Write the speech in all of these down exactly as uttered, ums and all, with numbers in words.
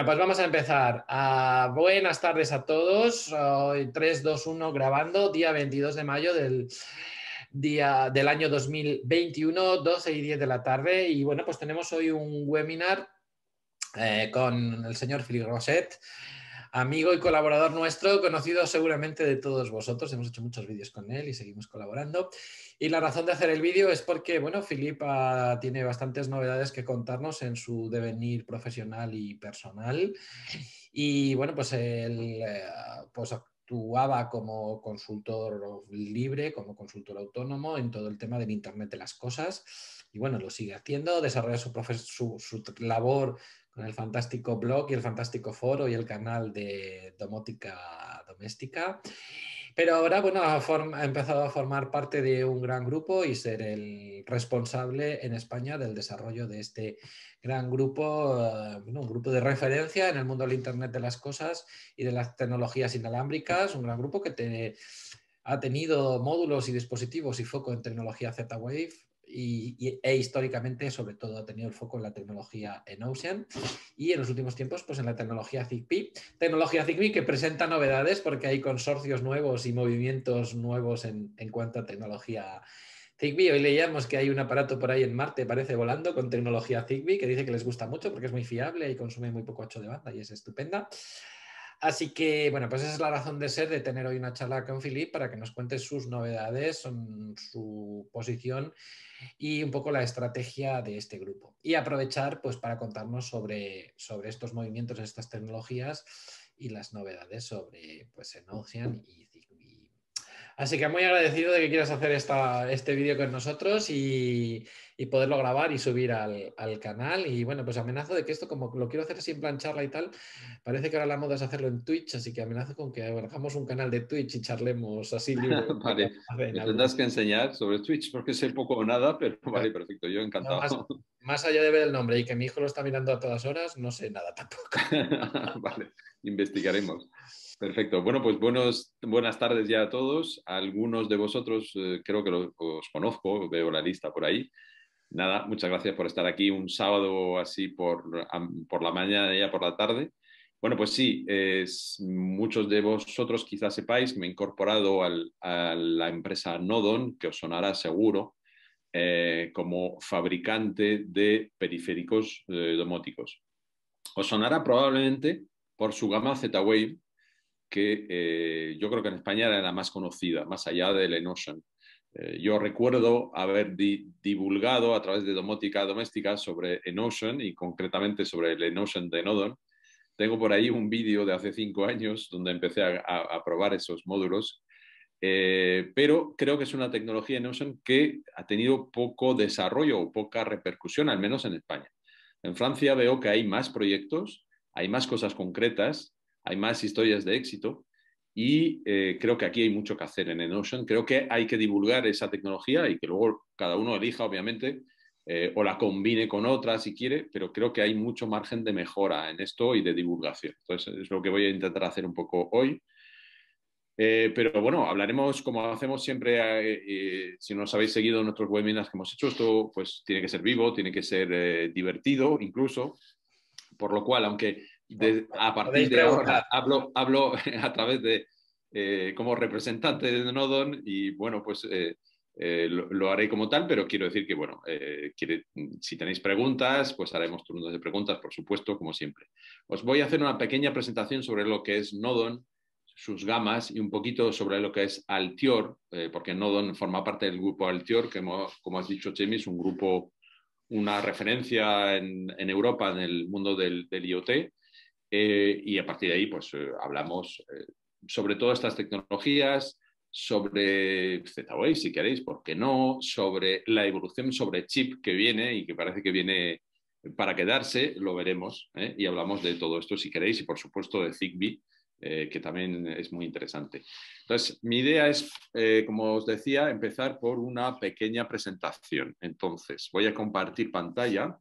Bueno, pues vamos a empezar. Uh, buenas tardes a todos. Hoy tres, dos, uno grabando, día veintidós de mayo del, día, del año dos mil veintiuno, doce y diez de la tarde. Y bueno, pues tenemos hoy un webinar eh, con el señor Philippe Roset, amigo y colaborador nuestro, conocido seguramente de todos vosotros. Hemos hecho muchos vídeos con él y seguimos colaborando. Y la razón de hacer el vídeo es porque, bueno, Philippe uh, tiene bastantes novedades que contarnos en su devenir profesional y personal. Y, bueno, pues él uh, pues actuaba como consultor libre, como consultor autónomo en todo el tema del Internet de las cosas. Y, bueno, lo sigue haciendo, desarrolla su, su, su labor con el fantástico blog y el fantástico foro y el canal de domótica doméstica. Pero ahora, bueno, ha, ha empezado a formar parte de un gran grupo y ser el responsable en España del desarrollo de este gran grupo, uh, bueno, un grupo de referencia en el mundo del Internet de las cosas y de las tecnologías inalámbricas, un gran grupo que te, ha tenido módulos y dispositivos y foco en tecnología Z-Wave. Y, y, e históricamente, sobre todo, ha tenido el foco en la tecnología EnOcean y en los últimos tiempos pues en la tecnología Zigbee. Tecnología Zigbee que presenta novedades porque hay consorcios nuevos y movimientos nuevos en, en cuanto a tecnología Zigbee. Hoy leíamos que hay un aparato por ahí en Marte, parece volando, con tecnología Zigbee, que dice que les gusta mucho porque es muy fiable y consume muy poco ancho de banda y es estupenda. Así que, bueno, pues esa es la razón de ser de tener hoy una charla con Philippe para que nos cuente sus novedades, su posición y un poco la estrategia de este grupo. Y aprovechar pues para contarnos sobre, sobre estos movimientos, estas tecnologías y las novedades sobre pues EnOcean y Zigbee. Así que muy agradecido de que quieras hacer esta, este vídeo con nosotros y, y poderlo grabar y subir al, al canal. Y bueno, pues amenazo de que esto, como lo quiero hacer así en plan charla y tal, parece que ahora la moda es hacerlo en Twitch, así que amenazo con que hagamos un canal de Twitch y charlemos así libre. Vale, me tendrás que enseñar sobre Twitch porque sé poco o nada, pero vale, perfecto, yo encantado. No, más, más allá de ver el nombre y que mi hijo lo está mirando a todas horas, no sé nada tampoco. Vale, investigaremos. Perfecto. Bueno, pues buenos, buenas tardes ya a todos. Algunos de vosotros eh, creo que lo, os conozco, veo la lista por ahí. Nada, muchas gracias por estar aquí un sábado así por, por la mañana y ya por la tarde. Bueno, pues sí, es, muchos de vosotros quizás sepáis que me he incorporado al, a la empresa Nodon, que os sonará seguro, eh, como fabricante de periféricos eh, domóticos. Os sonará probablemente por su gama Z-Wave, que eh, yo creo que en España era la más conocida, más allá del EnOcean. Eh, yo recuerdo haber di divulgado a través de domótica doméstica sobre EnOcean y concretamente sobre el EnOcean de Nodon. Tengo por ahí un vídeo de hace cinco años donde empecé a, a, a probar esos módulos, eh, pero creo que es una tecnología EnOcean que ha tenido poco desarrollo o poca repercusión, al menos en España. En Francia veo que hay más proyectos, hay más cosas concretas, hay más historias de éxito y eh, creo que aquí hay mucho que hacer en EnOcean. Creo que hay que divulgar esa tecnología y que luego cada uno elija, obviamente, eh, o la combine con otra si quiere, pero creo que hay mucho margen de mejora en esto y de divulgación. Entonces, es lo que voy a intentar hacer un poco hoy. Eh, pero bueno, hablaremos como hacemos siempre, eh, eh, si nos habéis seguido nuestros webinars que hemos hecho, esto pues tiene que ser vivo, tiene que ser eh, divertido incluso, por lo cual, aunque de, a partir de ahora hablo, hablo a través de, eh, como representante de Nodon y bueno, pues eh, eh, lo, lo haré como tal, pero quiero decir que bueno, eh, quiere, si tenéis preguntas, pues haremos turnos de preguntas, por supuesto, como siempre. Os voy a hacer una pequeña presentación sobre lo que es Nodon, sus gamas y un poquito sobre lo que es Altior, eh, porque Nodon forma parte del grupo Altior, que hemos, como has dicho, Chemi, es un grupo, una referencia en, en Europa en el mundo del, del IoT, eh, y a partir de ahí pues eh, hablamos eh, sobre todas estas tecnologías, sobre Z-Wave, si queréis, ¿por qué no? Sobre la evolución sobre chip que viene y que parece que viene para quedarse, lo veremos, ¿eh? Y hablamos de todo esto si queréis y por supuesto de Zigbee, Eh, que también es muy interesante. Entonces, mi idea es, eh, como os decía, empezar por una pequeña presentación. Entonces, voy a compartir pantalla.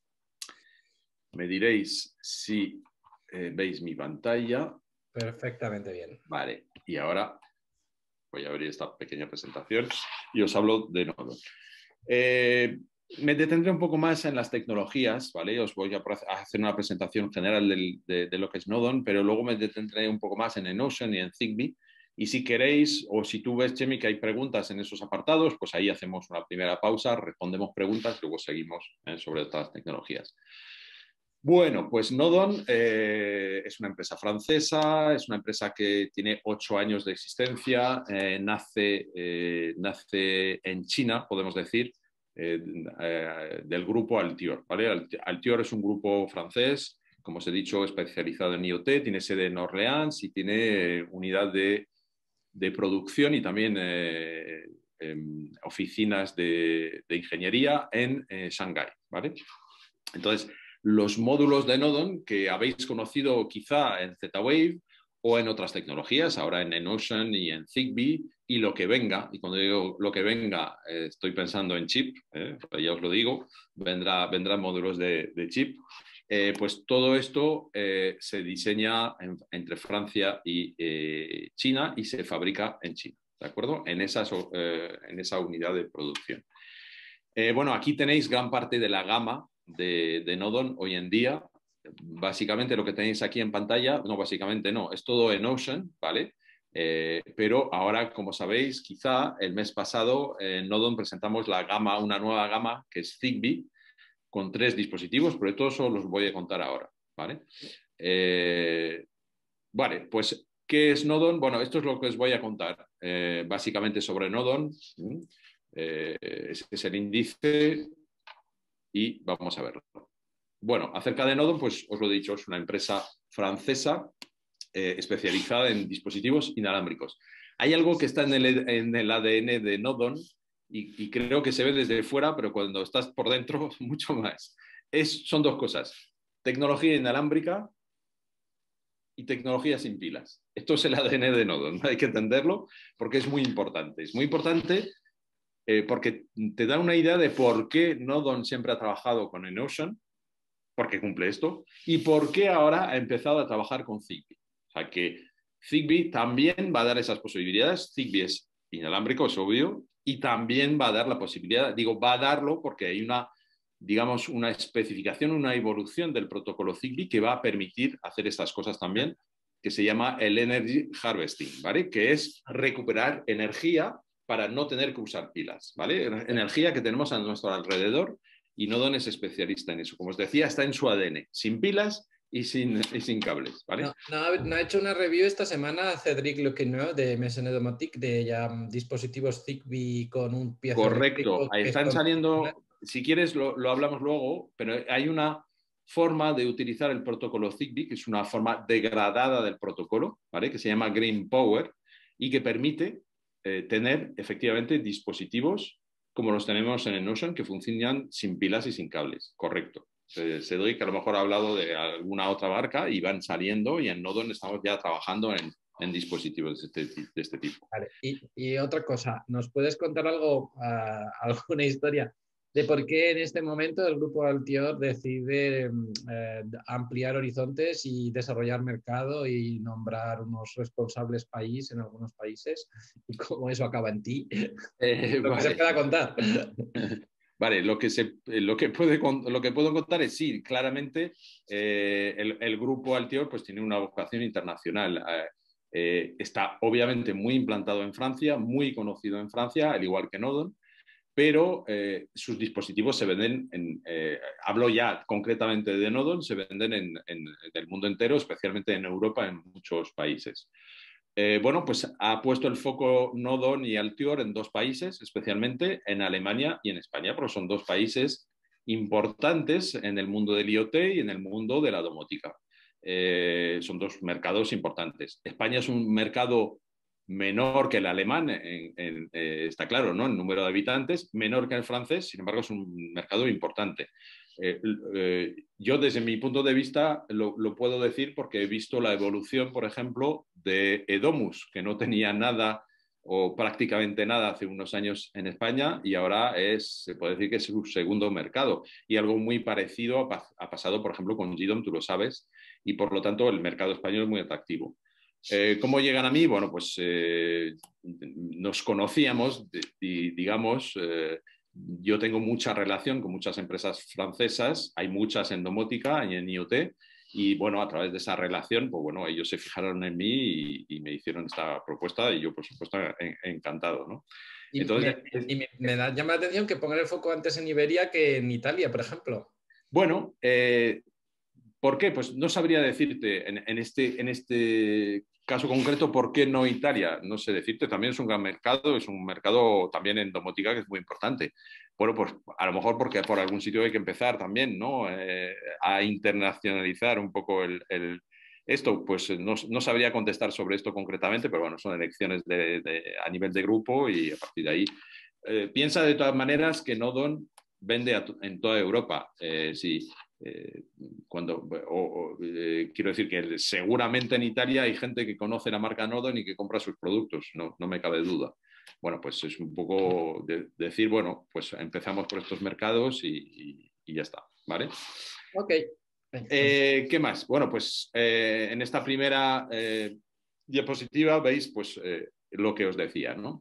Me diréis si eh, veis mi pantalla. Perfectamente bien. Vale, y ahora voy a abrir esta pequeña presentación y os hablo de Nodon. Eh, me detendré un poco más en las tecnologías, ¿vale? Os voy a hacer una presentación general del, de, de lo que es Nodon, pero luego me detendré un poco más en Enocean y en Zigbee. Y si queréis, o si tú ves, Chemi, que hay preguntas en esos apartados, pues ahí hacemos una primera pausa, respondemos preguntas, luego seguimos eh, sobre otras tecnologías. Bueno, pues Nodon eh, es una empresa francesa, es una empresa que tiene ocho años de existencia, eh, nace, eh, nace en China, podemos decir, eh, eh, del grupo Altior, ¿vale? Altior es un grupo francés, como os he dicho, especializado en I O T, tiene sede en Orleans y tiene unidad de, de producción y también eh, eh, oficinas de, de ingeniería en eh, Shanghái, ¿vale? Entonces, los módulos de Nodon que habéis conocido quizá en Z-Wave o en otras tecnologías, ahora en Enocean y en Zigbee, y lo que venga, y cuando digo lo que venga, eh, estoy pensando en chip, eh, ya os lo digo, vendrá, vendrán módulos de, de chip, eh, pues todo esto eh, se diseña en, entre Francia y eh, China y se fabrica en China, ¿de acuerdo? En, esas, eh, en esa unidad de producción. Eh, bueno, aquí tenéis gran parte de la gama de, de Nodon hoy en día. Básicamente lo que tenéis aquí en pantalla, no, básicamente no, es todo Enocean, ¿vale? Eh, pero ahora, como sabéis, quizá el mes pasado en Nodon presentamos la gama, una nueva gama que es Zigbee, con tres dispositivos, pero todo eso los voy a contar ahora, ¿vale? Eh, vale, pues, ¿qué es Nodon? Bueno, esto es lo que os voy a contar, eh, básicamente sobre Nodon. Eh, ese es el índice y vamos a verlo. Bueno, acerca de Nodon, pues os lo he dicho, es una empresa francesa eh, especializada en dispositivos inalámbricos. Hay algo que está en el, en el A D N de Nodon y, y creo que se ve desde fuera, pero cuando estás por dentro, mucho más. Es, son dos cosas, tecnología inalámbrica y tecnología sin pilas. Esto es el A D N de Nodon, hay que entenderlo porque es muy importante. Es muy importante eh, porque te da una idea de por qué Nodon siempre ha trabajado con Enocean, porque cumple esto, y por qué ahora ha empezado a trabajar con Zigbee. O sea que Zigbee también va a dar esas posibilidades. Zigbee es inalámbrico, es obvio, y también va a dar la posibilidad, digo, va a darlo porque hay una, digamos, una especificación, una evolución del protocolo Zigbee que va a permitir hacer estas cosas también, que se llama el Energy Harvesting, ¿vale? Que es recuperar energía para no tener que usar pilas, ¿vale? Energía que tenemos a nuestro alrededor y Nodon es especialista en eso. Como os decía, está en su A D N, sin pilas y sin, y sin cables, ¿vale? No, no, ha, no ha hecho una review esta semana Cedric Lequeneux de M S N Domotic de ya dispositivos Zigbee con un Correcto, piezoeléctrico ahí que están son... saliendo, si quieres lo, lo hablamos luego, pero hay una forma de utilizar el protocolo Zigbee, que es una forma degradada del protocolo, ¿vale? Que se llama Green Power y que permite eh, tener efectivamente dispositivos como los tenemos en Enocean que funcionan sin pilas y sin cables, correcto. Se, se doy que a lo mejor ha hablado de alguna otra marca y van saliendo y en Nodon estamos ya trabajando en, en dispositivos de este, de este tipo. Vale. Y, y, otra cosa, ¿nos puedes contar algo, uh, alguna historia de por qué en este momento el grupo Altior decide eh, ampliar horizontes y desarrollar mercado y nombrar unos responsables país en algunos países y cómo eso acaba en ti? Eh, Lo que vale. se pueda contar. Vale, lo que, se, lo, que puede, lo que puedo contar es sí, claramente eh, el, el grupo Altior pues, tiene una vocación internacional. Eh, eh, está obviamente muy implantado en Francia, muy conocido en Francia, al igual que Nodon, pero eh, sus dispositivos se venden, en, eh, hablo ya concretamente de Nodon, se venden en, en, en el mundo entero, especialmente en Europa, en muchos países. Eh, bueno, pues ha puesto el foco Nodon y Altior en dos países, especialmente en Alemania y en España, porque son dos países importantes en el mundo del I O T y en el mundo de la domótica. Eh, son dos mercados importantes. España es un mercado menor que el alemán, en, en, eh, está claro, ¿no? En número de habitantes, menor que el francés, sin embargo es un mercado importante. Eh, eh, yo desde mi punto de vista lo, lo puedo decir porque he visto la evolución, por ejemplo, de Edomus, que no tenía nada o prácticamente nada hace unos años en España y ahora es, se puede decir que es su segundo mercado. Y algo muy parecido ha, ha pasado, por ejemplo, con Gidom, tú lo sabes, y por lo tanto el mercado español es muy atractivo. Eh, ¿Cómo llegan a mí? Bueno, pues eh, nos conocíamos, digamos, eh, yo tengo mucha relación con muchas empresas francesas, hay muchas en domótica y en I O T, y bueno, a través de esa relación, pues bueno, ellos se fijaron en mí y, y me hicieron esta propuesta y yo, por supuesto, en, encantado, ¿no? Y, Entonces, me, y me, me da, llama la atención que pongan el foco antes en Iberia que en Italia, por ejemplo. bueno, eh, ¿por qué? Pues no sabría decirte en, en, este, en este caso concreto por qué no Italia. No sé decirte, también es un gran mercado, es un mercado también en domótica que es muy importante. Bueno, pues a lo mejor porque por algún sitio hay que empezar también, ¿no? Eh, a internacionalizar un poco el, el esto. Pues no, no, sabría contestar sobre esto concretamente, pero bueno, son elecciones de, de, a nivel de grupo y a partir de ahí. Eh, piensa de todas maneras que Nodon vende a, en toda Europa. Eh, sí. Eh, cuando, o, o, eh, quiero decir que seguramente en Italia hay gente que conoce la marca Nodon y que compra sus productos, no, no me cabe duda. Bueno, pues es un poco de, de decir, bueno, pues empezamos por estos mercados y, y, y ya está, ¿vale? Ok. Eh, ¿Qué más? Bueno, pues eh, en esta primera eh, diapositiva veis pues eh, lo que os decía, ¿no?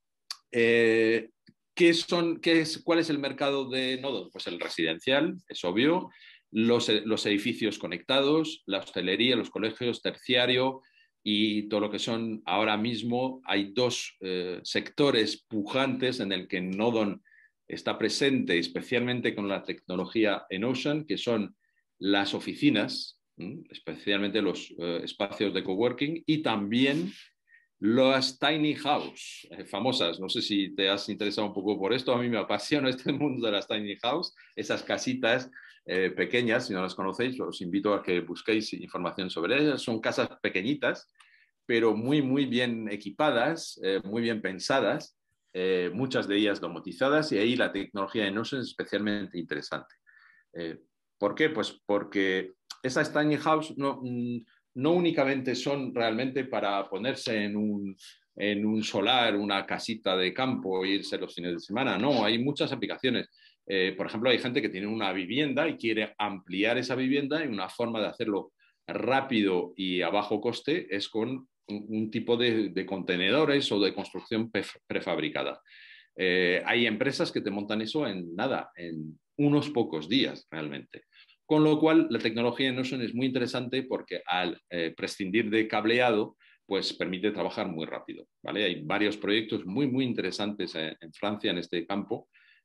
Eh, ¿Qué son, qué es, ¿Cuál es el mercado de Nodon? Pues el residencial, es obvio, los, los edificios conectados, la hostelería, los colegios, terciario y todo lo que son ahora mismo. Hay dos eh, sectores pujantes en el que Nodon está presente, especialmente con la tecnología Enocean, que son las oficinas, ¿m? especialmente los eh, espacios de coworking y también las tiny house, eh, famosas. No sé si te has interesado un poco por esto. A mí me apasiona este mundo de las tiny house, esas casitas eh, pequeñas. Si no las conocéis, os invito a que busquéis información sobre ellas. Son casas pequeñitas, pero muy, muy bien equipadas, eh, muy bien pensadas, eh, muchas de ellas domotizadas, y ahí la tecnología de Notion es especialmente interesante. Eh, ¿Por qué? Pues porque esas tiny house no... Mm, no únicamente son realmente para ponerse en un, en un solar, una casita de campo e irse los fines de semana. No, hay muchas aplicaciones. Eh, por ejemplo, hay gente que tiene una vivienda y quiere ampliar esa vivienda y una forma de hacerlo rápido y a bajo coste es con un, un tipo de, de contenedores o de construcción prefabricada. Eh, hay empresas que te montan eso en nada, en unos pocos días realmente. Con lo cual, la tecnología de Notion es muy interesante porque al eh, prescindir de cableado, pues permite trabajar muy rápido, ¿vale? Hay varios proyectos muy, muy interesantes en, en Francia en este campo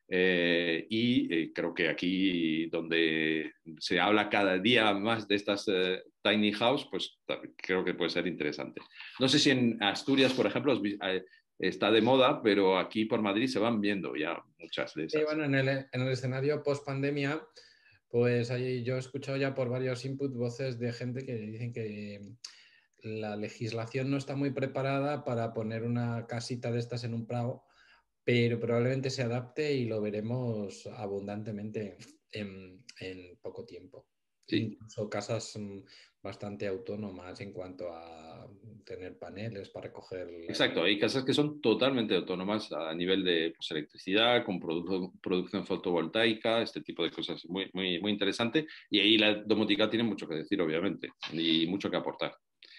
eh, y eh, creo que aquí donde se habla cada día más de estas eh, tiny house, pues creo que puede ser interesante. No sé si en Asturias, por ejemplo, eh, está de moda, pero aquí por Madrid se van viendo ya muchas de esas. Sí, bueno, en el, en el escenario post-pandemia, pues ahí yo he escuchado ya por varios inputs voces de gente que dicen que la legislación no está muy preparada para poner una casita de estas en un prado, pero probablemente se adapte y lo veremos abundantemente en, en poco tiempo. Sí. Incluso casas bastante autónomas en cuanto a tener paneles para recoger... Exacto, hay casas que son totalmente autónomas a nivel de pues, electricidad, con produ producción fotovoltaica, este tipo de cosas muy, muy, muy interesante. Y ahí la domótica tiene mucho que decir, obviamente, y mucho que aportar.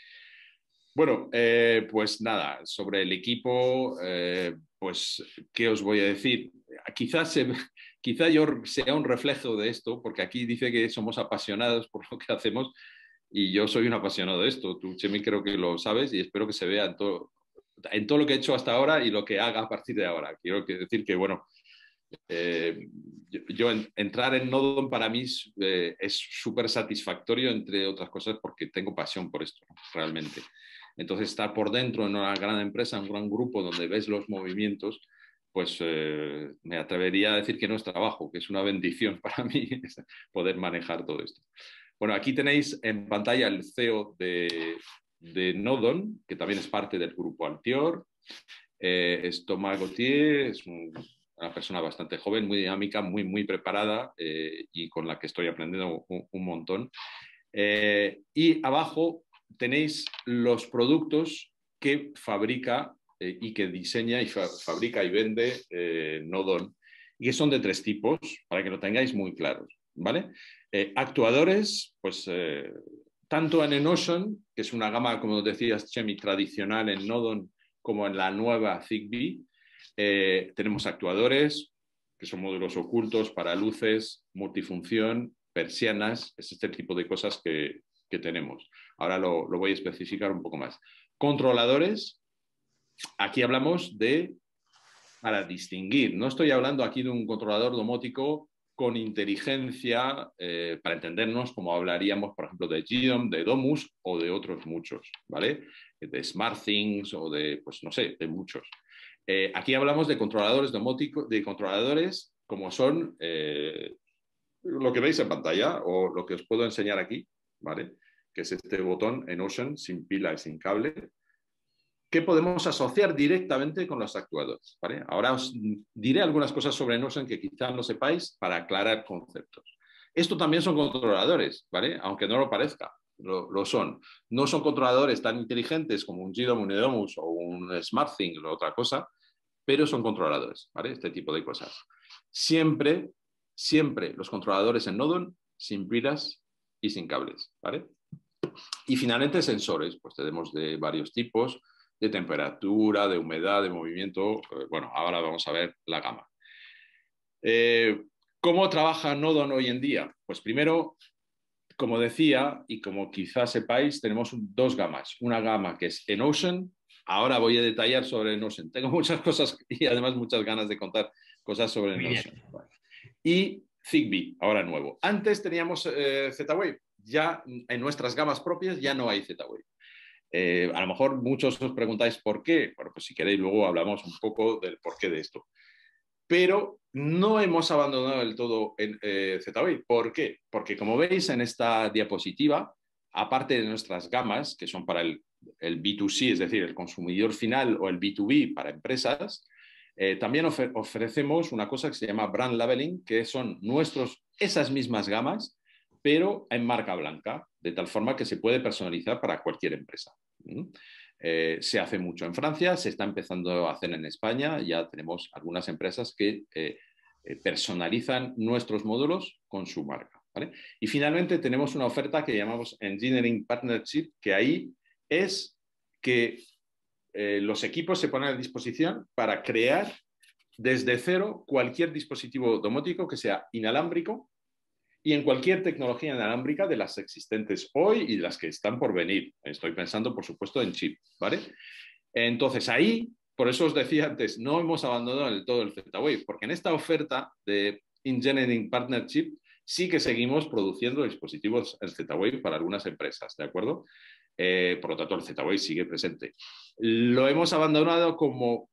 Bueno, eh, pues nada, sobre el equipo, eh, pues, ¿qué os voy a decir? Quizás se, quizá yo sea un reflejo de esto, porque aquí dice que somos apasionados por lo que hacemos y yo soy un apasionado de esto. Tú, Chemi, creo que lo sabes y espero que se vea en todo, en todo lo que he hecho hasta ahora y lo que haga a partir de ahora. Quiero decir que, bueno, eh, yo, yo en, entrar en Nodon para mí eh, es súper satisfactorio, entre otras cosas, porque tengo pasión por esto, ¿no? Realmente. Entonces, estar por dentro en una gran empresa, un gran grupo donde ves los movimientos, pues eh, me atrevería a decir que no es trabajo, que es una bendición para mí poder manejar todo esto. Bueno, aquí tenéis en pantalla el C E O de, de Nodon, que también es parte del grupo Altior. Eh, es Thomas Gauthier, es un, una persona bastante joven, muy dinámica, muy, muy preparada eh, y con la que estoy aprendiendo un, un montón. Eh, y abajo tenéis los productos que fabrica eh, y que diseña y fa fabrica y vende eh, Nodon, y que son de tres tipos, para que lo tengáis muy claros, ¿vale? Eh, actuadores, pues eh, tanto en Enocean, que es una gama, como decías, Chemi, tradicional en Nodon, como en la nueva Zigbee, eh, tenemos actuadores, que son módulos ocultos para luces, multifunción, persianas, es este tipo de cosas que, que tenemos. Ahora lo, lo voy a especificar un poco más. Controladores, aquí hablamos de, para distinguir, no estoy hablando aquí de un controlador domótico con inteligencia, eh, para entendernos, como hablaríamos, por ejemplo, de G D O M, de Domus o de otros muchos, ¿vale? De SmartThings o de, pues no sé, de muchos. Eh, aquí hablamos de controladores domóticos, de controladores como son eh, lo que veis en pantalla o lo que os puedo enseñar aquí, ¿vale? Que es este botón Enocean sin pila y sin cable, que podemos asociar directamente con los actuadores, ¿vale? Ahora os diré algunas cosas sobre Enocean que quizá no sepáis para aclarar conceptos. Esto también son controladores, ¿vale? Aunque no lo parezca, lo, lo son. No son controladores tan inteligentes como un G D O M, un Edomus o un SmartThing o otra cosa, pero son controladores, ¿vale? Este tipo de cosas. Siempre, siempre los controladores en Nodon sin pilas y sin cables, ¿vale? Y finalmente sensores, pues tenemos de varios tipos, de temperatura, de humedad, de movimiento. Bueno, ahora vamos a ver la gama. Eh, ¿Cómo trabaja Nodon hoy en día? Pues primero, como decía, y como quizás sepáis, tenemos dos gamas. Una gama que es Enocean. Ahora voy a detallar sobre Enocean. Tengo muchas cosas y además muchas ganas de contar cosas sobre Enocean. Y Zigbee, ahora nuevo. Antes teníamos eh, Z-Wave. Ya en nuestras gamas propias ya no hay Z-Wave. Eh, a lo mejor muchos os preguntáis por qué. Bueno, pues si queréis luego hablamos un poco del porqué de esto. Pero no hemos abandonado del todo en eh, Z-Wave. ¿Por qué? Porque como veis en esta diapositiva, aparte de nuestras gamas, que son para el, el B dos C, es decir, el consumidor final, o el B dos B para empresas, eh, también ofre ofrecemos una cosa que se llama brand labeling, que son nuestros, esas mismas gamas, pero en marca blanca, de tal forma que se puede personalizar para cualquier empresa. ¿Mm? Eh, se hace mucho en Francia, se está empezando a hacer en España, ya tenemos algunas empresas que eh, eh, personalizan nuestros módulos con su marca, ¿vale? Y finalmente tenemos una oferta que llamamos Engineering Partnership, que ahí es que eh, los equipos se ponen a disposición para crear desde cero cualquier dispositivo domótico que sea inalámbrico y en cualquier tecnología inalámbrica de las existentes hoy y de las que están por venir. Estoy pensando, por supuesto, en chip, ¿vale? Entonces, ahí, por eso os decía antes, no hemos abandonado del todo el Z-Wave, porque en esta oferta de Engineering Partnership sí que seguimos produciendo dispositivos en Z-Wave para algunas empresas, ¿de acuerdo? Eh, por lo tanto, el Z-Wave sigue presente. ¿Lo hemos abandonado como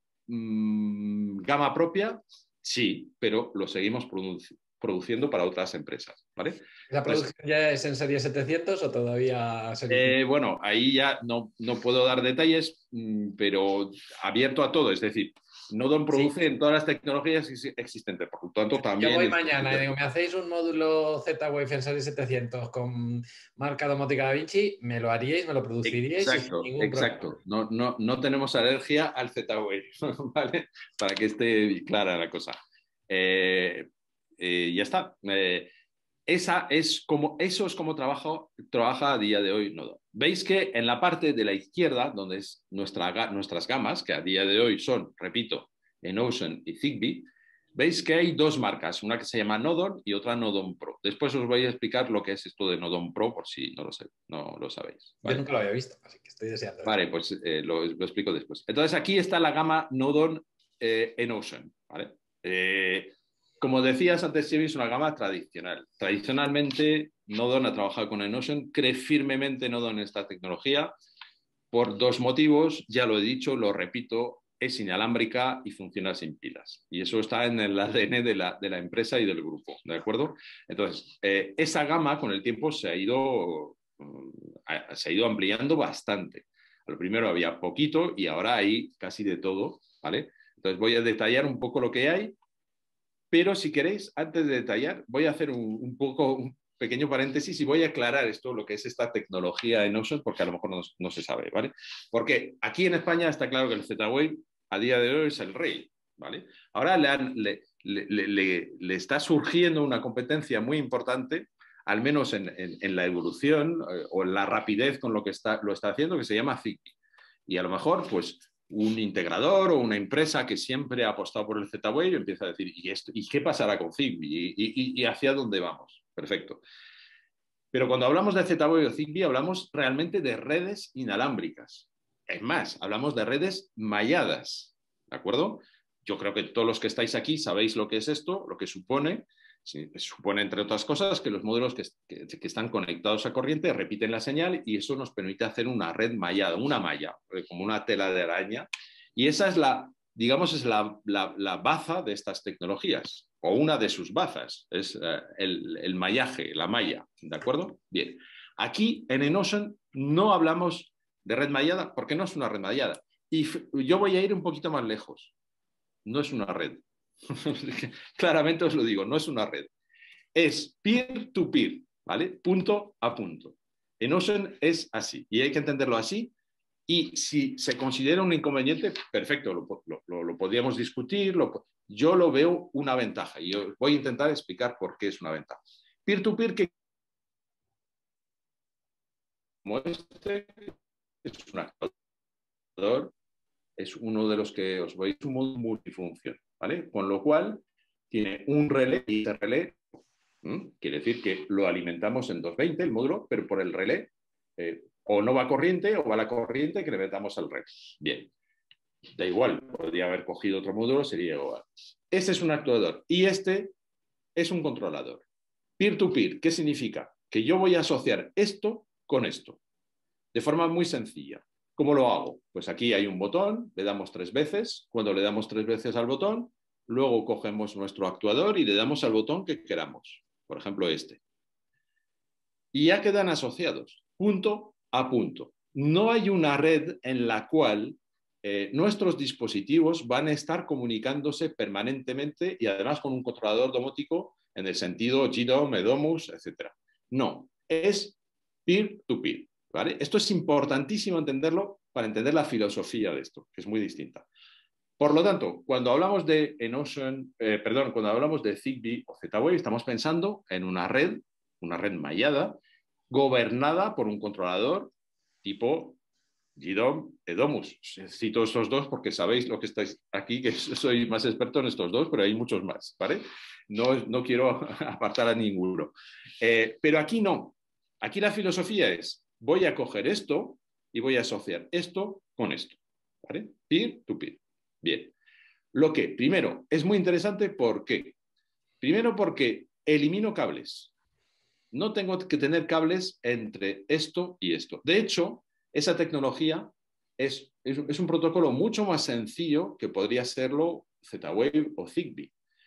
mmm, gama propia? Sí, pero lo seguimos produciendo produciendo para otras empresas, ¿vale? ¿La producción Entonces, ya es en serie setecientos o todavía serie eh, bueno, ahí ya no, no puedo dar detalles, pero abierto a todo, es decir, Nodon produce sí. en todas las tecnologías existentes, por lo tanto también... Yo voy mañana y digo, ¿me hacéis un módulo Z-Wave en serie setecientos con marca domótica Da Vinci? ¿Me lo haríais, me lo produciríais? Exacto, sin ningún exacto. No, no, no tenemos alergia al Z-Wave, ¿vale? Para que esté clara la cosa. Eh, eh, ya está. Eh, esa es como, eso es como trabajo, trabaja a día de hoy Nodon. Veis que en la parte de la izquierda, donde es nuestra, nuestras gamas, que a día de hoy son, repito, Enocean y Zigbee, veis que hay dos marcas, una que se llama Nodon y otra Nodon Pro. Después os voy a explicar lo que es esto de Nodon Pro, por si no lo, sé, no lo sabéis. ¿Vale? Yo nunca lo había visto, así que estoy deseando. Vale, pues eh, lo, lo explico después. Entonces aquí está la gama Nodon eh, Enocean, ¿vale? Eh, Como decías antes, Xavi, es una gama tradicional. Tradicionalmente, Nodon ha trabajado con Enocean, cree firmemente Nodon en esta tecnología por dos motivos. Ya lo he dicho, lo repito, es inalámbrica y funciona sin pilas. Y eso está en el A D N de la, de la empresa y del grupo, ¿de acuerdo? Entonces, eh, esa gama con el tiempo se ha ido, se ha ido ampliando bastante. Lo primero había poquito y ahora hay casi de todo, ¿vale? Entonces voy a detallar un poco lo que hay. Pero si queréis, antes de detallar, voy a hacer un, un poco un pequeño paréntesis y voy a aclarar esto, lo que es esta tecnología Enocean, porque a lo mejor no, no se sabe, ¿vale? Porque aquí en España está claro que el Z-Wave a día de hoy es el rey, ¿vale? Ahora le, han, le, le, le, le está surgiendo una competencia muy importante, al menos en, en, en la evolución eh, o en la rapidez con lo que está, lo está haciendo, que se llama Zigbee. Y a lo mejor, pues, un integrador o una empresa que siempre ha apostado por el Z-Wave empieza a decir, ¿y, esto, ¿y qué pasará con Zigbee? ¿Y, y, y hacia dónde vamos? Perfecto. Pero cuando hablamos de Z-Wave o Zigbee, hablamos realmente de redes inalámbricas. Es más, hablamos de redes malladas, ¿de acuerdo? Yo creo que todos los que estáis aquí sabéis lo que es esto, lo que supone. Sí, supone, entre otras cosas, que los módulos que, que, que están conectados a corriente repiten la señal y eso nos permite hacer una red mallada, una malla, como una tela de araña. Y esa es la, digamos, es la, la, la baza de estas tecnologías, o una de sus bazas, es uh, el, el mallaje, la malla, ¿de acuerdo? Bien. Aquí en Enocean no hablamos de red mallada porque no es una red mallada. Y yo voy a ir un poquito más lejos. No es una red. Claramente os lo digo, no es una red. Es peer-to-peer, ¿vale? Punto a punto. Enocean es así y hay que entenderlo así. Y si se considera un inconveniente, perfecto, lo, lo, lo podríamos discutir. Lo, yo lo veo una ventaja y yo voy a intentar explicar por qué es una ventaja. Peer-to-peer, que como este, es un actuador, es uno de los que os voy a decir, un multifunción, ¿vale? Con lo cual tiene un relé y ese relé ¿Mm? quiere decir que lo alimentamos en doscientos veinte el módulo, pero por el relé eh, o no va corriente o va la corriente que le metamos al relé. Bien, da igual, podría haber cogido otro módulo, sería igual. Este es un actuador y este es un controlador. Peer-to-peer, ¿qué significa? Que yo voy a asociar esto con esto, de forma muy sencilla. ¿Cómo lo hago? Pues aquí hay un botón, le damos tres veces. Cuando le damos tres veces al botón, luego cogemos nuestro actuador y le damos al botón que queramos. Por ejemplo, este. Y ya quedan asociados, punto a punto. No hay una red en la cual eh, nuestros dispositivos van a estar comunicándose permanentemente y además con un controlador domótico en el sentido G D O M, Edomus, etcétera. No, es peer-to-peer. ¿Vale? Esto es importantísimo entenderlo para entender la filosofía de esto, que es muy distinta. Por lo tanto, cuando hablamos de Enocean, eh, perdón, cuando hablamos de Zigbee o Z-Wave, estamos pensando en una red, una red mallada, gobernada por un controlador tipo G D O M, Edomus. Cito estos dos porque sabéis lo que estáis aquí, que soy más experto en estos dos, pero hay muchos más, ¿vale? No, no quiero apartar a ninguno. Eh, pero aquí no. Aquí la filosofía es, voy a coger esto y voy a asociar esto con esto, ¿vale? Peer to peer. Bien. Lo que, primero, es muy interesante, ¿por qué? Primero porque elimino cables. No tengo que tener cables entre esto y esto. De hecho, esa tecnología es, es, es un protocolo mucho más sencillo que podría serlo Z-Wave o Zigbee.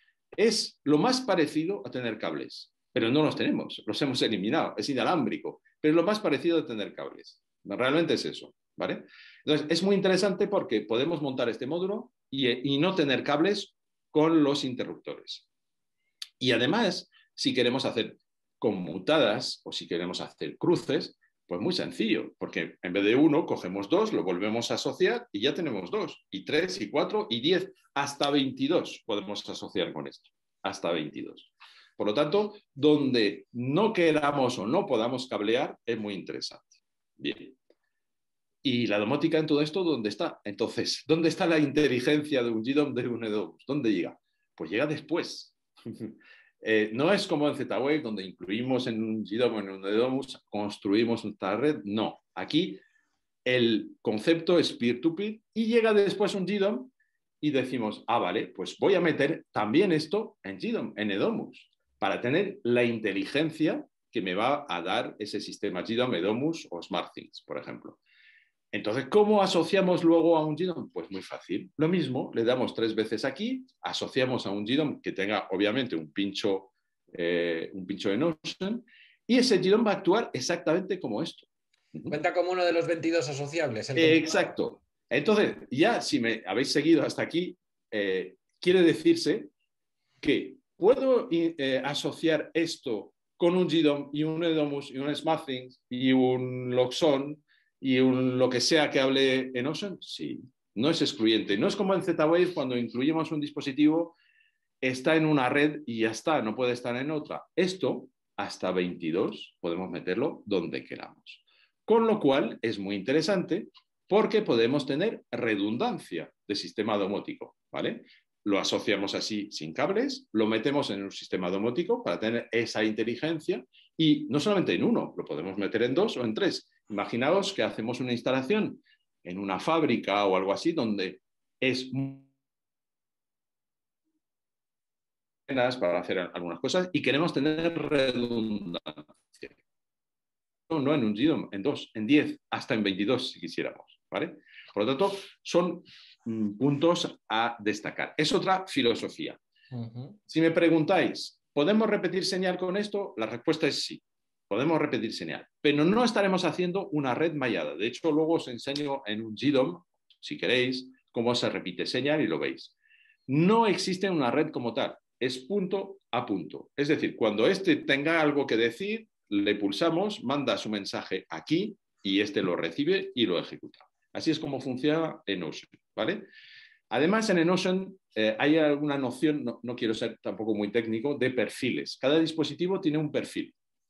Es lo más parecido a tener cables, pero no los tenemos, los hemos eliminado, es inalámbrico, pero es lo más parecido a tener cables. Realmente es eso, ¿vale? Entonces, es muy interesante porque podemos montar este módulo y, y no tener cables con los interruptores. Y además, si queremos hacer conmutadas o si queremos hacer cruces, pues muy sencillo, porque en vez de uno, cogemos dos, lo volvemos a asociar y ya tenemos dos, y tres, y cuatro, y diez, hasta veintidós podemos asociar con esto, hasta veintidós. Por lo tanto, donde no queramos o no podamos cablear, es muy interesante. Bien. ¿Y la domótica en todo esto dónde está? Entonces, ¿dónde está la inteligencia de un G D O M, de un Edomus? ¿Dónde llega? Pues llega después. Eh, no es como en Z-Wave, donde incluimos en un G D O M o en un Edomus, construimos nuestra red. No, aquí el concepto es peer-to-peer y llega después un G D O M y decimos, ah, vale, pues voy a meter también esto en G D O M, en Edomus, para tener la inteligencia que me va a dar ese sistema G D O M, Edomus o SmartThings, por ejemplo. Entonces, ¿cómo asociamos luego a un G D O M? Pues muy fácil. Lo mismo, le damos tres veces aquí, asociamos a un G D O M que tenga, obviamente, un pincho, eh, un pincho de Enocean, y ese G D O M va a actuar exactamente como esto. Cuenta como uno de los veintidós asociables. El eh, exacto. Entonces, ya si me habéis seguido hasta aquí, eh, quiere decirse que puedo eh, asociar esto con un G D O M y un Edomus y un SmartThings y un Loxon y un, lo que sea que hable Enocean, sí, no es excluyente. No es como en Z-Wave cuando incluimos un dispositivo, está en una red y ya está, no puede estar en otra. Esto, hasta veintidós, podemos meterlo donde queramos. Con lo cual, es muy interesante porque podemos tener redundancia de sistema domótico, ¿vale? Lo asociamos así sin cables, lo metemos en un sistema domótico para tener esa inteligencia y no solamente en uno, lo podemos meter en dos o en tres. Imaginaos que hacemos una instalación en una fábrica o algo así donde es para hacer algunas cosas y queremos tener redundancia. No, no en un G D O M, en dos, en diez, hasta en veintidós si quisiéramos, ¿vale? Por lo tanto, son mm, puntos a destacar. Es otra filosofía. Uh-huh. Si me preguntáis, ¿podemos repetir señal con esto? La respuesta es sí. Podemos repetir señal, pero no estaremos haciendo una red mallada. De hecho, luego os enseño en un G D O M, si queréis, cómo se repite señal y lo veis. No existe una red como tal, es punto a punto. Es decir, cuando este tenga algo que decir, le pulsamos, manda su mensaje aquí y este lo recibe y lo ejecuta. Así es como funciona EnOcean, ¿vale? Además, en EnOcean eh, hay alguna noción, no, no quiero ser tampoco muy técnico, de perfiles. Cada dispositivo tiene un perfil.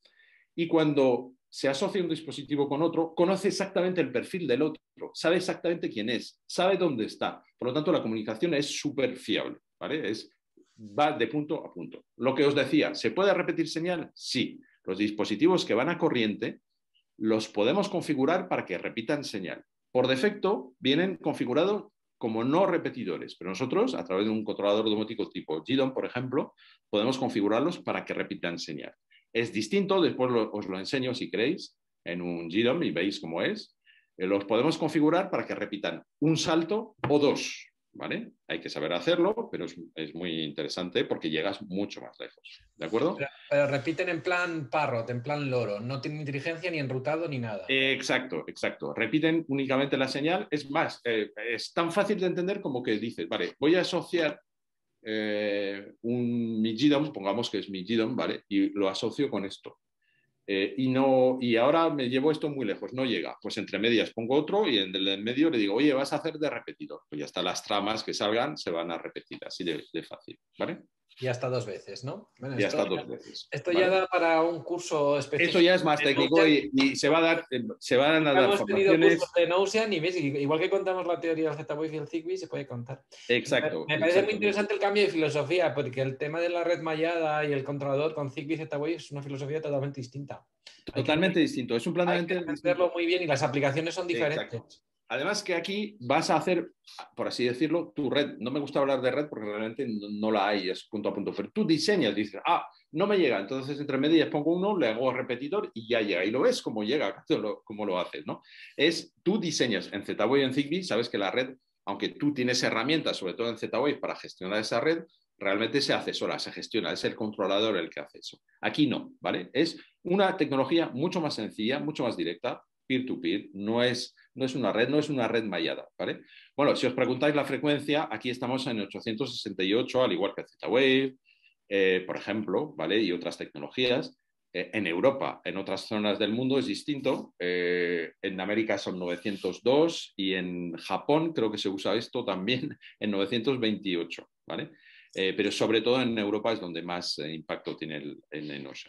Y cuando se asocia un dispositivo con otro, conoce exactamente el perfil del otro, sabe exactamente quién es, sabe dónde está. Por lo tanto, la comunicación es súper fiable, ¿vale? Es, va de punto a punto. Lo que os decía, ¿se puede repetir señal? Sí. Los dispositivos que van a corriente los podemos configurar para que repitan señal. Por defecto, vienen configurados como no repetidores, pero nosotros, a través de un controlador domótico tipo G D O M, por ejemplo, podemos configurarlos para que repitan señal. Es distinto, después lo, os lo enseño si queréis, en un G D O M y veis cómo es. Eh, los podemos configurar para que repitan un salto o dos, ¿vale? Hay que saber hacerlo, pero es, es muy interesante porque llegas mucho más lejos, ¿de acuerdo? Pero, pero repiten en plan parrot, en plan loro, no tienen inteligencia ni enrutado ni nada. Eh, exacto, exacto. Repiten únicamente la señal. Es más, eh, es tan fácil de entender como que dices, vale, voy a asociar eh, un, mi G D O M, pongamos que es mi G D O M, ¿vale? Y lo asocio con esto. Eh, y, no, y ahora me llevo esto muy lejos, no llega. Pues entre medias pongo otro y en el en medio le digo, oye, vas a hacer de repetidor. Pues ya está, las tramas que salgan se van a repetir, así de, de fácil, ¿vale? Y hasta dos veces, ¿no? Bueno, y hasta ya, dos veces. Esto ¿vale? Ya da para un curso específico. Eso ya es más técnico y, y se va a dar, se van a dar Hemos tenido cursos de EnOcean y ves, igual que contamos la teoría del Z-Wave y el Zigbee, se puede contar. Exacto. Me, me parece muy interesante el cambio de filosofía, porque el tema de la red mallada y el controlador con Zigbee y Z-Wave es una filosofía totalmente distinta. Totalmente que, distinto. Es un planteamiento hay que entenderlo muy bien y las aplicaciones son diferentes. Exacto. Además que aquí vas a hacer, por así decirlo, tu red. No me gusta hablar de red porque realmente no la hay, es punto a punto. Pero tú diseñas, dices, ah, no me llega. Entonces entre medias pongo uno, le hago repetidor y ya llega. Y lo ves cómo llega, cómo lo haces, ¿no? Es, tú diseñas en Z-Wave y en Zigbee, sabes que la red, aunque tú tienes herramientas, sobre todo en Z-Wave, para gestionar esa red, realmente se hace sola, se gestiona, es el controlador el que hace eso. Aquí no, ¿vale? Es una tecnología mucho más sencilla, mucho más directa, peer-to-peer, no es, no es una red, no es una red mallada, ¿vale? Bueno, si os preguntáis la frecuencia, aquí estamos en ochocientos sesenta y ocho, al igual que Z-Wave, eh, por ejemplo, ¿vale? Y otras tecnologías. Eh, en Europa, en otras zonas del mundo es distinto. Eh, en América son novecientos dos y en Japón creo que se usa esto también en novecientos veintiocho, ¿vale? Eh, pero sobre todo en Europa es donde más eh, impacto tiene el, el EnOcean.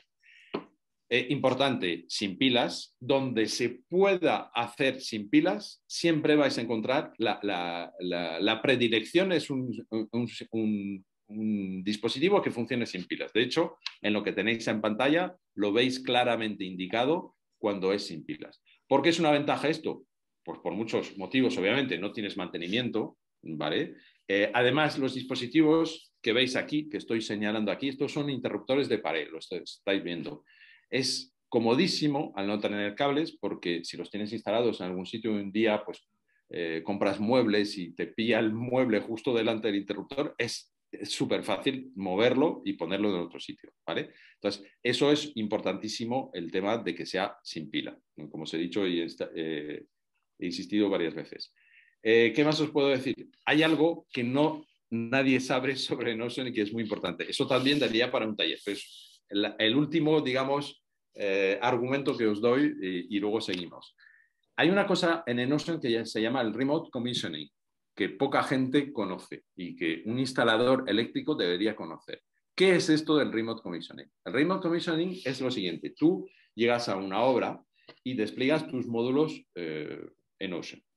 Eh, importante, sin pilas, donde se pueda hacer sin pilas, siempre vais a encontrar la, la, la, la predilección es un, un, un, un dispositivo que funcione sin pilas. De hecho, en lo que tenéis en pantalla lo veis claramente indicado cuando es sin pilas. ¿Por qué es una ventaja esto? Pues por muchos motivos, obviamente, no tienes mantenimiento, ¿vale? Eh, además, los dispositivos que veis aquí, que estoy señalando aquí, estos son interruptores de pared, lo estáis viendo. Es comodísimo al no tener cables porque si los tienes instalados en algún sitio un día, pues eh, compras muebles y te pilla el mueble justo delante del interruptor, es súper fácil moverlo y ponerlo en otro sitio, ¿vale? Entonces, eso es importantísimo, el tema de que sea sin pila, ¿no? Como os he dicho y eh, he insistido varias veces. Eh, ¿Qué más os puedo decir? Hay algo que no nadie sabe sobre EnOcean y que es muy importante. Eso también daría para un taller. Pues, el, el último, digamos, eh, argumento que os doy y, y luego seguimos. Hay una cosa en EnOcean que se llama el Remote Commissioning, que poca gente conoce y que un instalador eléctrico debería conocer. ¿Qué es esto del Remote Commissioning? El Remote Commissioning es lo siguiente. Tú llegas a una obra y despliegas tus módulos eh, EnOcean.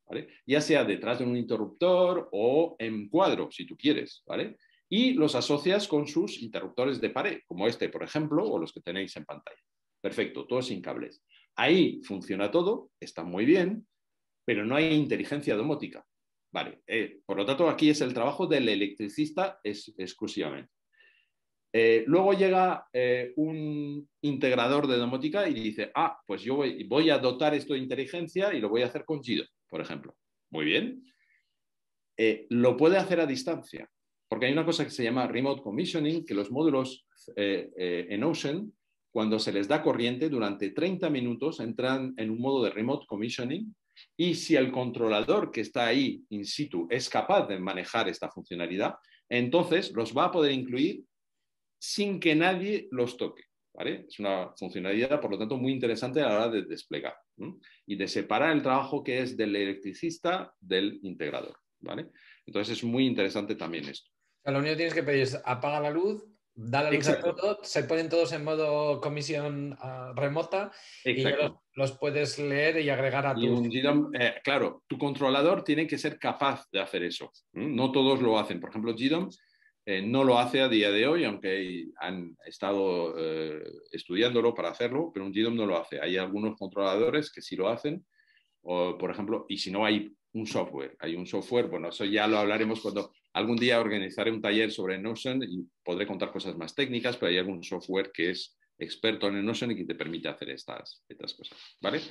¿vale? Ya sea detrás de un interruptor o en cuadro, si tú quieres, ¿vale? Y los asocias con sus interruptores de pared, como este, por ejemplo, o los que tenéis en pantalla. Perfecto, todo sin cables. Ahí funciona todo, está muy bien, pero no hay inteligencia domótica. Vale, eh, por lo tanto, aquí es el trabajo del electricista es, exclusivamente. Eh, luego llega eh, un integrador de domótica y dice, ah, pues yo voy, voy a dotar esto de inteligencia y lo voy a hacer con GDOM, por ejemplo. Muy bien. Eh, lo puede hacer a distancia, porque hay una cosa que se llama remote commissioning, que los módulos eh, eh, en Ocean, cuando se les da corriente, durante treinta minutos entran en un modo de remote commissioning y si el controlador que está ahí in situ es capaz de manejar esta funcionalidad, entonces los va a poder incluir sin que nadie los toque. ¿Vale? Es una funcionalidad, por lo tanto, muy interesante a la hora de desplegar, ¿no? Y de separar el trabajo que es del electricista del integrador. ¿Vale? Entonces es muy interesante también esto. O sea, lo único que tienes que pedir es apaga la luz, da la luz Exacto. a todo, se ponen todos en modo comisión uh, remota y ya los, Exacto. los puedes leer y agregar a Y tus... un GDOM, eh, claro, tu controlador tiene que ser capaz de hacer eso. ¿no? No todos lo hacen. Por ejemplo, GDOM eh, no lo hace a día de hoy, aunque han estado eh, estudiándolo para hacerlo, pero un GDOM no lo hace. Hay algunos controladores que sí lo hacen, o, por ejemplo, y si no hay un software, hay un software, bueno, eso ya lo hablaremos cuando algún día organizaré un taller sobre Notion y podré contar cosas más técnicas, pero hay algún software que es experto en Notion y que te permite hacer estas, estas cosas, ¿vale?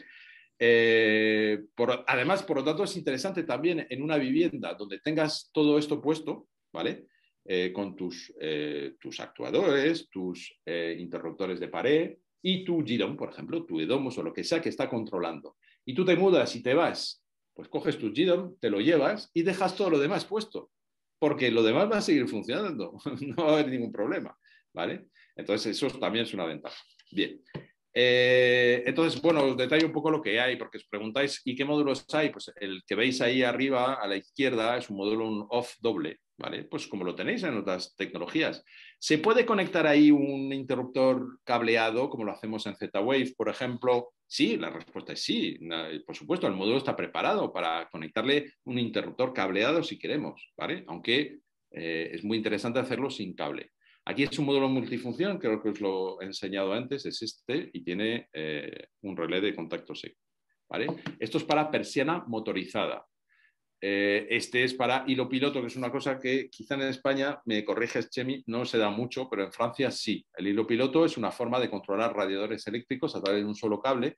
Eh, por, además, por lo tanto, es interesante también en una vivienda donde tengas todo esto puesto, ¿vale? Eh, con tus, eh, tus actuadores, tus eh, interruptores de pared y tu GDOM, por ejemplo, tu eDOMOS o lo que sea que está controlando. Y tú te mudas y te vas, pues coges tu GDOM, te lo llevas y dejas todo lo demás puesto, porque lo demás va a seguir funcionando, no va a haber ningún problema, ¿vale? Entonces, eso también es una ventaja. Bien. Eh, entonces, bueno, os detallo un poco lo que hay, porque os preguntáis, ¿y qué módulos hay? Pues el que veis ahí arriba a la izquierda es un módulo un off doble, ¿vale? Pues como lo tenéis en otras tecnologías. ¿Se puede conectar ahí un interruptor cableado, como lo hacemos en Z-Wave, por ejemplo? Sí, la respuesta es sí. Por supuesto, el módulo está preparado para conectarle un interruptor cableado si queremos, ¿vale? Aunque eh, es muy interesante hacerlo sin cable. Aquí es un módulo multifunción, creo que os lo he enseñado antes, es este y tiene eh, un relé de contacto seco. ¿Vale? Esto es para persiana motorizada. Eh, este es para hilo piloto, que es una cosa que quizá en España, me corriges Chemi, no se da mucho, pero en Francia sí. El hilo piloto es una forma de controlar radiadores eléctricos a través de un solo cable.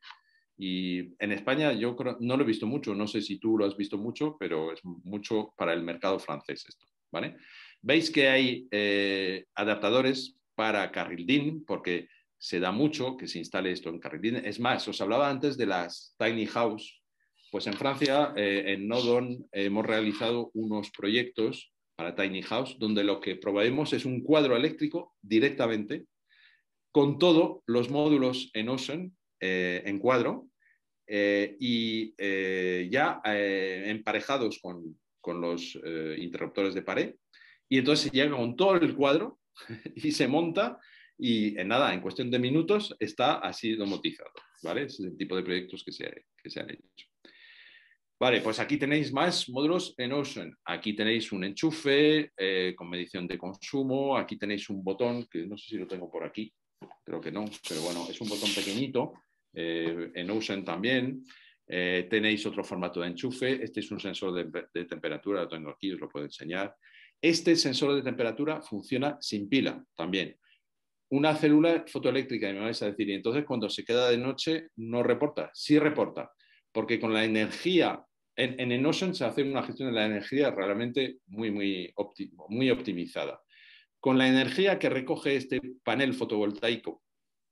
Y en España yo creo, no lo he visto mucho, no sé si tú lo has visto mucho, pero es mucho para el mercado francés esto. ¿Vale? Veis que hay eh, adaptadores para carril D I N, porque se da mucho que se instale esto en carril D I N. Es más, os hablaba antes de las tiny house. Pues en Francia, eh, en Nodon, eh, hemos realizado unos proyectos para tiny house, donde lo que proveemos es un cuadro eléctrico directamente, con todos los módulos en Ocean, eh, en cuadro, eh, y eh, ya eh, emparejados con, con los eh, interruptores de pared. Y entonces se llega con todo el cuadro y se monta y en nada, en cuestión de minutos está así domotizado, ¿vale? Ese es el tipo de proyectos que se, que se han hecho. Vale, pues aquí tenéis más módulos en Ocean. Aquí tenéis un enchufe eh, con medición de consumo. Aquí tenéis un botón, que no sé si lo tengo por aquí, creo que no, pero bueno, es un botón pequeñito. Eh, en Ocean también. Eh, tenéis otro formato de enchufe. Este es un sensor de, de temperatura, lo tengo aquí, os lo puedo enseñar. Este sensor de temperatura funciona sin pila también. Una célula fotoeléctrica, y me vais a decir, y entonces cuando se queda de noche no reporta. Sí reporta, porque con la energía, en, en Enocean se hace una gestión de la energía realmente muy, muy, optimo, muy optimizada. Con la energía que recoge este panel fotovoltaico,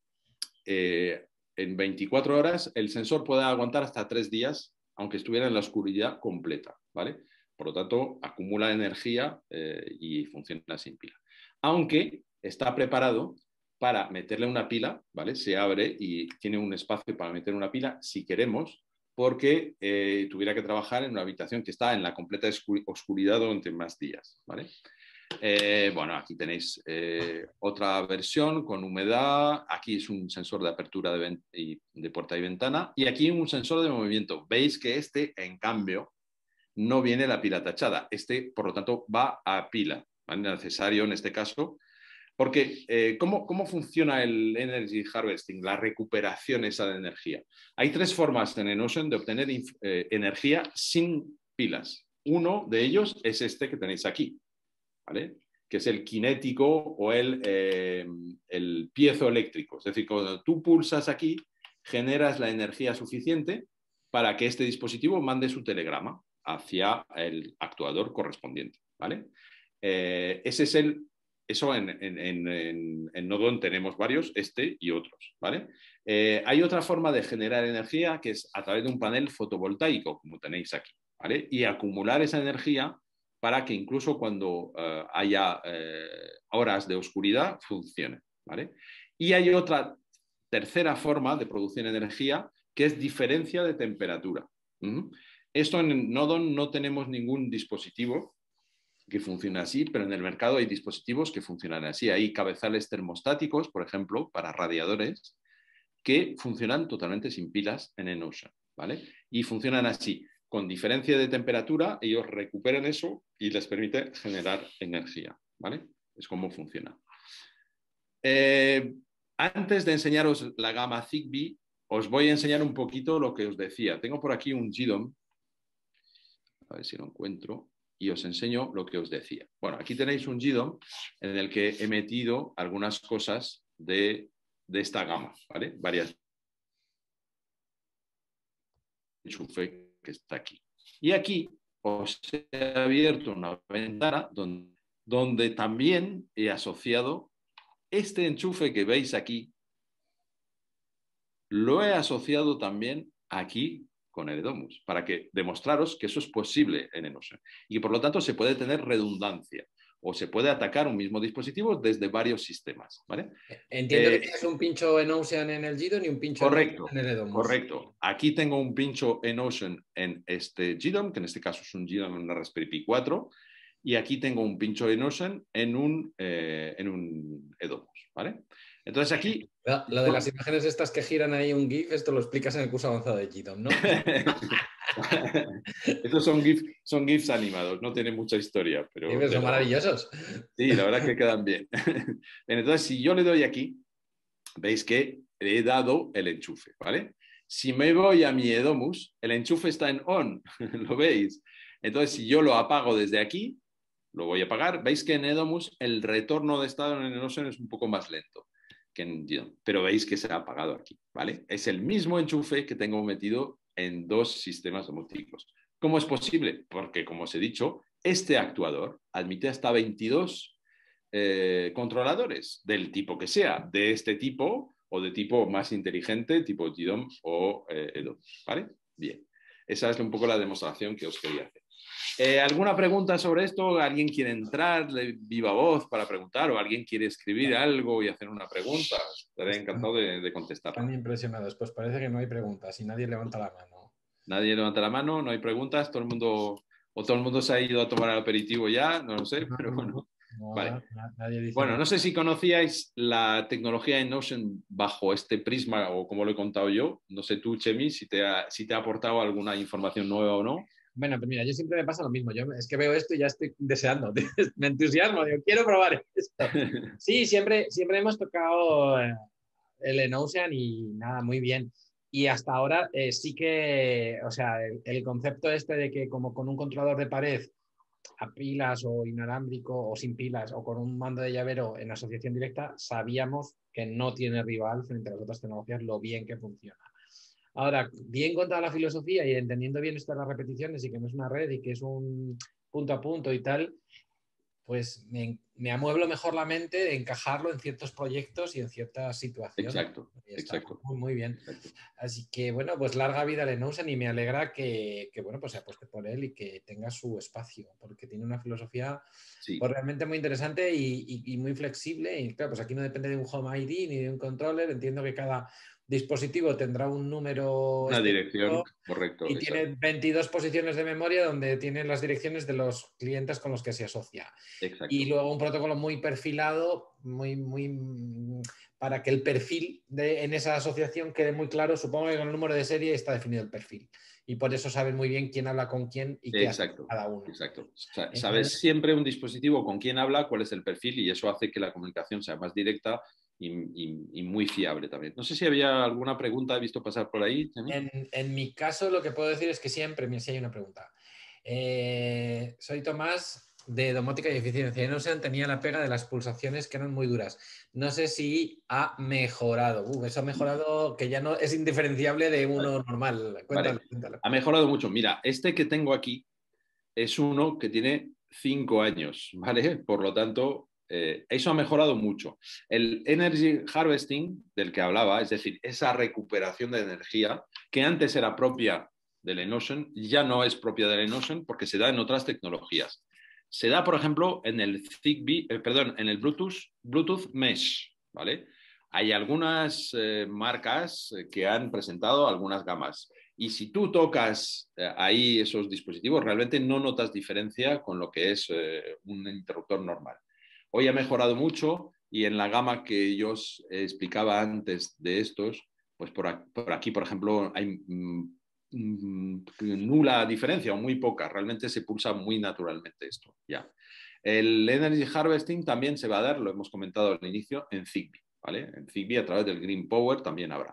eh, en veinticuatro horas, el sensor puede aguantar hasta tres días, aunque estuviera en la oscuridad completa, ¿vale? Por lo tanto, acumula energía eh, y funciona sin pila. Aunque está preparado para meterle una pila, ¿vale? Se abre y tiene un espacio para meter una pila si queremos, porque eh, tuviera que trabajar en una habitación que está en la completa oscuridad durante más días, ¿vale? Eh, bueno, aquí tenéis eh, otra versión con humedad. Aquí es un sensor de apertura de, y, de puerta y ventana. Y aquí un sensor de movimiento. Veis que este, en cambio, no viene la pila tachada. Este, por lo tanto, va a pila, ¿vale? Necesario en este caso. Porque, eh, ¿cómo, ¿cómo funciona el Energy Harvesting, la recuperación esa de energía? Hay tres formas en ENOCEAN de obtener eh, energía sin pilas. Uno de ellos es este que tenéis aquí, ¿vale? Que es el cinético o el, eh, el piezoeléctrico. Es decir, cuando tú pulsas aquí, generas la energía suficiente para que este dispositivo mande su telegrama hacia el actuador correspondiente, ¿vale? Eh, ese es el... Eso en, en, en, en Nodon tenemos varios, este y otros, ¿vale? Eh, hay otra forma de generar energía que es a través de un panel fotovoltaico, como tenéis aquí, ¿vale? Y acumular esa energía para que incluso cuando uh, haya uh, horas de oscuridad funcione, ¿vale? Y hay otra tercera forma de producir energía que es diferencia de temperatura. ¿Mm? Esto en Nodon no tenemos ningún dispositivo que funciona así, pero en el mercado hay dispositivos que funcionan así. Hay cabezales termostáticos, por ejemplo, para radiadores, que funcionan totalmente sin pilas en ENOCEAN, ¿vale? Y funcionan así. Con diferencia de temperatura, ellos recuperan eso y les permite generar energía, ¿vale? Es como funciona. Eh, antes de enseñaros la gama Zigbee, os voy a enseñar un poquito lo que os decía. Tengo por aquí un G D O M, a ver si lo encuentro, y os enseño lo que os decía. Bueno, aquí tenéis un G D O M en el que he metido algunas cosas de, de esta gama, ¿vale? Varias enchufe que está aquí. Y aquí os he abierto una ventana donde, donde también he asociado este enchufe que veis aquí, lo he asociado también aquí con el Edomus, para que demostraros que eso es posible en ENOCEAN y que por lo tanto se puede tener redundancia o se puede atacar un mismo dispositivo desde varios sistemas, ¿vale? Entiendo Eh, que tienes un pincho ENOCEAN en el G D O M y un pincho correcto, en el Edomus. correcto. Aquí tengo un pincho ENOCEAN en este G D O M, que en este caso es un G D O M en una Raspberry Pi cuatro, y aquí tengo un pincho ENOCEAN en un, eh, en un Edomus, ¿vale? Entonces aquí... Lo, lo de las imágenes estas que giran ahí un GIF, esto lo explicas en el curso avanzado de G D O M, ¿no? Estos son GIFs, son GIFs animados, no tienen mucha historia, pero... Sí, pero son pero maravillosos. sí, la verdad es que quedan bien. Entonces, si yo le doy aquí, veis que le he dado el enchufe, ¿vale? Si me voy a mi Edomus, el enchufe está en on, ¿lo veis? Entonces, si yo lo apago desde aquí, lo voy a apagar. Veis que en Edomus el retorno de estado en el ENOCEAN es un poco más lento que en G D O M, pero veis que se ha apagado aquí, ¿vale? Es el mismo enchufe que tengo metido en dos sistemas domóticos. ¿Cómo es posible? Porque, como os he dicho, este actuador admite hasta veintidós eh, controladores del tipo que sea, de este tipo o de tipo más inteligente, tipo G D O M o eh, Edomus, ¿vale? Bien, esa es un poco la demostración que os quería hacer. Eh, ¿Alguna pregunta sobre esto? ¿Alguien quiere entrar de viva voz para preguntar o alguien quiere escribir algo y hacer una pregunta? Estaré encantado de, de contestar. Están impresionados, pues parece que no hay preguntas y nadie levanta la mano. Nadie levanta la mano, no hay preguntas, todo el mundo, o todo el mundo se ha ido a tomar el aperitivo ya, no lo sé, No, pero no, bueno. no, Vale. nadie dice Bueno, nada. no sé si conocíais la tecnología ENOCEAN bajo este prisma o como lo he contado yo. No sé tú, Chemi, si te ha, si te ha aportado alguna información nueva o no. Bueno, pues mira, yo siempre me pasa lo mismo. Yo es que veo esto y ya estoy deseando. Me entusiasmo, digo, quiero probar esto. Sí, siempre, siempre hemos tocado eh, el ENOCEAN y nada, muy bien. Y hasta ahora eh, sí que, o sea, el, el concepto este de que como con un controlador de pared a pilas o inalámbrico o sin pilas o con un mando de llavero en asociación directa, sabíamos que no tiene rival frente a las otras tecnologías lo bien que funciona. Ahora, bien contada la filosofía y entendiendo bien esto de las repeticiones y que no es una red y que es un punto a punto y tal, pues me, me amueblo mejor la mente de encajarlo en ciertos proyectos y en ciertas situaciones. Exacto, Y está exacto. muy, muy bien. Exacto. Así que, bueno, pues larga vida al ENOCEAN y me alegra que, que, bueno, pues se apueste por él y que tenga su espacio, porque tiene una filosofía Sí. pues, realmente muy interesante y, y, y muy flexible. Y claro, pues aquí no depende de un Home I D ni de un controller. Entiendo que cada dispositivo tendrá un número Una dirección, correcto. y exacto. tiene veintidós posiciones de memoria donde tiene las direcciones de los clientes con los que se asocia. Exacto. Y luego un protocolo muy perfilado, muy, muy para que el perfil de, en esa asociación quede muy claro. Supongo que con el número de serie está definido el perfil. y por eso saben muy bien quién habla con quién y qué hace Exacto, cada uno. exacto. Sa- Sabes Entonces, siempre un dispositivo con quién habla, cuál es el perfil y eso hace que la comunicación sea más directa y, y- y muy fiable también. No sé si había alguna pregunta, he visto pasar por ahí, Chemi. en, en mi caso, lo que puedo decir es que siempre, mira, si hay una pregunta. Eh, soy Tomás de Domótica y Eficiencia. No sé, tenía la pega de las pulsaciones que eran muy duras. No sé si ha mejorado. Uh, eso ha mejorado que ya no es indiferenciable de Vale, uno normal. Cuéntalo, vale. cuéntalo. Ha mejorado mucho. Mira, este que tengo aquí es uno que tiene cinco años, ¿vale? Por lo tanto, eh, eso ha mejorado mucho. El energy harvesting del que hablaba, es decir, esa recuperación de energía que antes era propia del Enotion, ya no es propia del Enotion porque se da en otras tecnologías. Se da, por ejemplo, en el Zigbee, eh, perdón, en el Bluetooth, Bluetooth Mesh, ¿vale? Hay algunas eh, marcas que han presentado algunas gamas. Y si tú tocas eh, ahí esos dispositivos, realmente no notas diferencia con lo que es eh, un interruptor normal. Hoy ha mejorado mucho y en la gama que yo os explicaba antes de estos, pues por aquí, por, aquí, por ejemplo, hay mm, mm, nula diferencia o muy poca. Realmente se pulsa muy naturalmente esto. Ya. El Energy Harvesting también se va a dar, lo hemos comentado al inicio, en Zigbee. ¿Vale? En Zigbee a través del Green Power también habrá.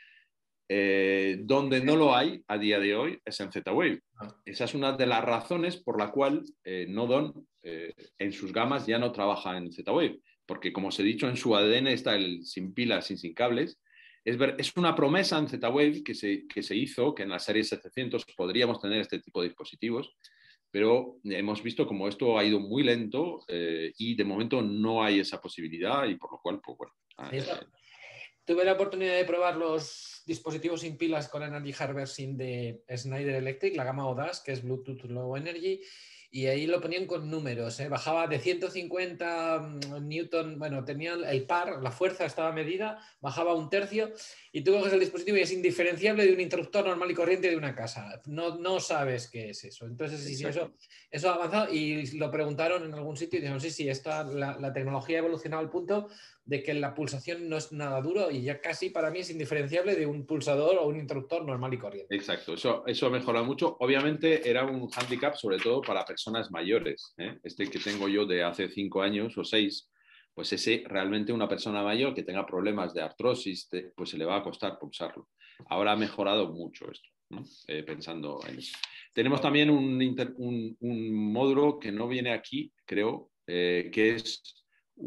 Eh, donde no lo hay a día de hoy es en Z-Wave. Esa es una de las razones por la cual eh, Nodon eh, en sus gamas ya no trabaja en Z-Wave, porque como os he dicho, en su A D N está el sin pilas y sin cables. Es, ver, es una promesa en Z-Wave que se, que se hizo, que en la serie setecientos podríamos tener este tipo de dispositivos, pero hemos visto como esto ha ido muy lento eh, y de momento no hay esa posibilidad y por lo cual, pues bueno. Eh, Tuve la oportunidad de probar los dispositivos sin pilas con Energy Harvesting de Schneider Electric, la gama Odas, que es Bluetooth Low Energy, y ahí lo ponían con números, ¿eh? Bajaba de ciento cincuenta newton, bueno, tenían el par, la fuerza estaba medida, bajaba un tercio, y tú coges el dispositivo y es indiferenciable de un interruptor normal y corriente de una casa. No, no sabes qué es eso. Entonces, sí, sí, eso, eso ha avanzado y lo preguntaron en algún sitio y dijeron, sí, sí, esta, la, la tecnología ha evolucionado al punto de que la pulsación no es nada duro y ya casi para mí es indiferenciable de un pulsador o un interruptor normal y corriente. Exacto, eso, eso ha mejorado mucho. Obviamente era un hándicap sobre todo para personas mayores. ¿eh? Este que tengo yo de hace cinco años o seis, pues ese realmente una persona mayor que tenga problemas de artrosis, te, pues se le va a costar pulsarlo. Ahora ha mejorado mucho esto, ¿no? eh, pensando en eso. Tenemos también un, inter, un, un módulo que no viene aquí, creo, eh, que es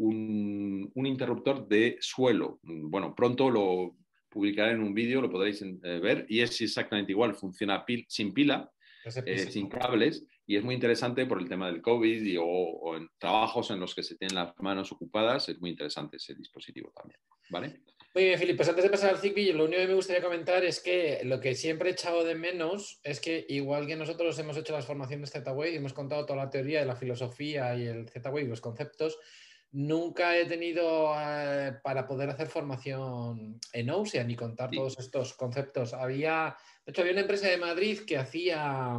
un, un interruptor de suelo. Bueno, pronto lo publicaré en un vídeo, lo podréis eh, ver, y es exactamente igual, funciona pil, sin pila, eh, sin cables, y es muy interesante por el tema del COVID y, o, o, en trabajos en los que se tienen las manos ocupadas, es muy interesante ese dispositivo también, ¿vale? Muy bien, Filipe, pues antes de pasar al Zigbee, lo único que me gustaría comentar es que lo que siempre he echado de menos es que igual que nosotros hemos hecho las formaciones Z-Wave y hemos contado toda la teoría de la filosofía y el Z-Wave y los conceptos, nunca he tenido eh, para poder hacer formación en Ocean y contar Sí. todos estos conceptos. Había, de hecho, había una empresa de Madrid que hacía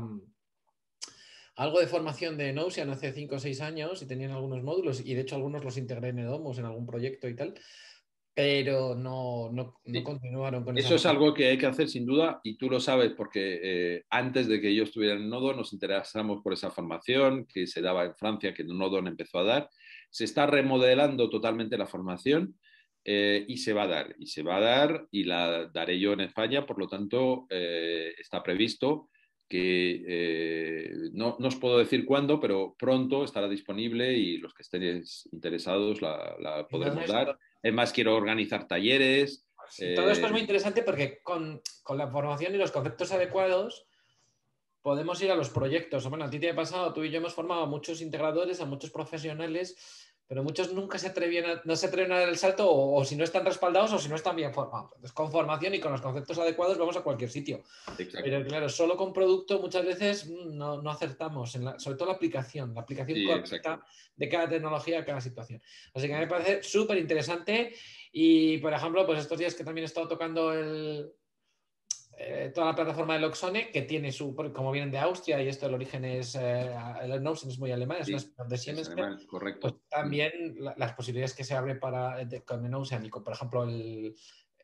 algo de formación de Notion hace cinco o seis años y tenían algunos módulos y de hecho algunos los integré en Edomos en algún proyecto y tal, pero no, no, no Sí. continuaron con esa Eso es formación. algo que hay que hacer sin duda y tú lo sabes porque eh, antes de que yo estuviera en Nodo nos interesamos por esa formación que se daba en Francia, que Nodo empezó a dar. Se está remodelando totalmente la formación eh, y se va a dar. Y se va a dar y la daré yo en España, por lo tanto eh, está previsto que eh, no, no os puedo decir cuándo, pero pronto estará disponible y los que estén interesados la, la podremos Entonces, dar. Es más, quiero organizar talleres. sí, todo esto es Eh, muy interesante porque con, con la formación y los conceptos adecuados podemos ir a los proyectos. Bueno, a ti te ha pasado, tú y yo hemos formado a muchos integradores, a muchos profesionales, pero muchos nunca se atrevían a, no se atreven a dar el salto o, o si no están respaldados o si no están bien formados. Entonces, con formación y con los conceptos adecuados vamos a cualquier sitio. exacto. Pero claro, solo con producto muchas veces no, no acertamos, en la, sobre todo la aplicación, la aplicación Sí, exacto. correcta de cada tecnología a cada situación. Así que me parece súper interesante y, por ejemplo, pues estos días que también he estado tocando el, eh, toda la plataforma de Loxone, que tiene su, como vienen de Austria y esto el origen es, eh, el Notion es muy alemán, es una Sí, spin de es Siemens, alemán, pues correcto. Mm. también la, las posibilidades que se abre para, de, con el Notion y con, por ejemplo, el,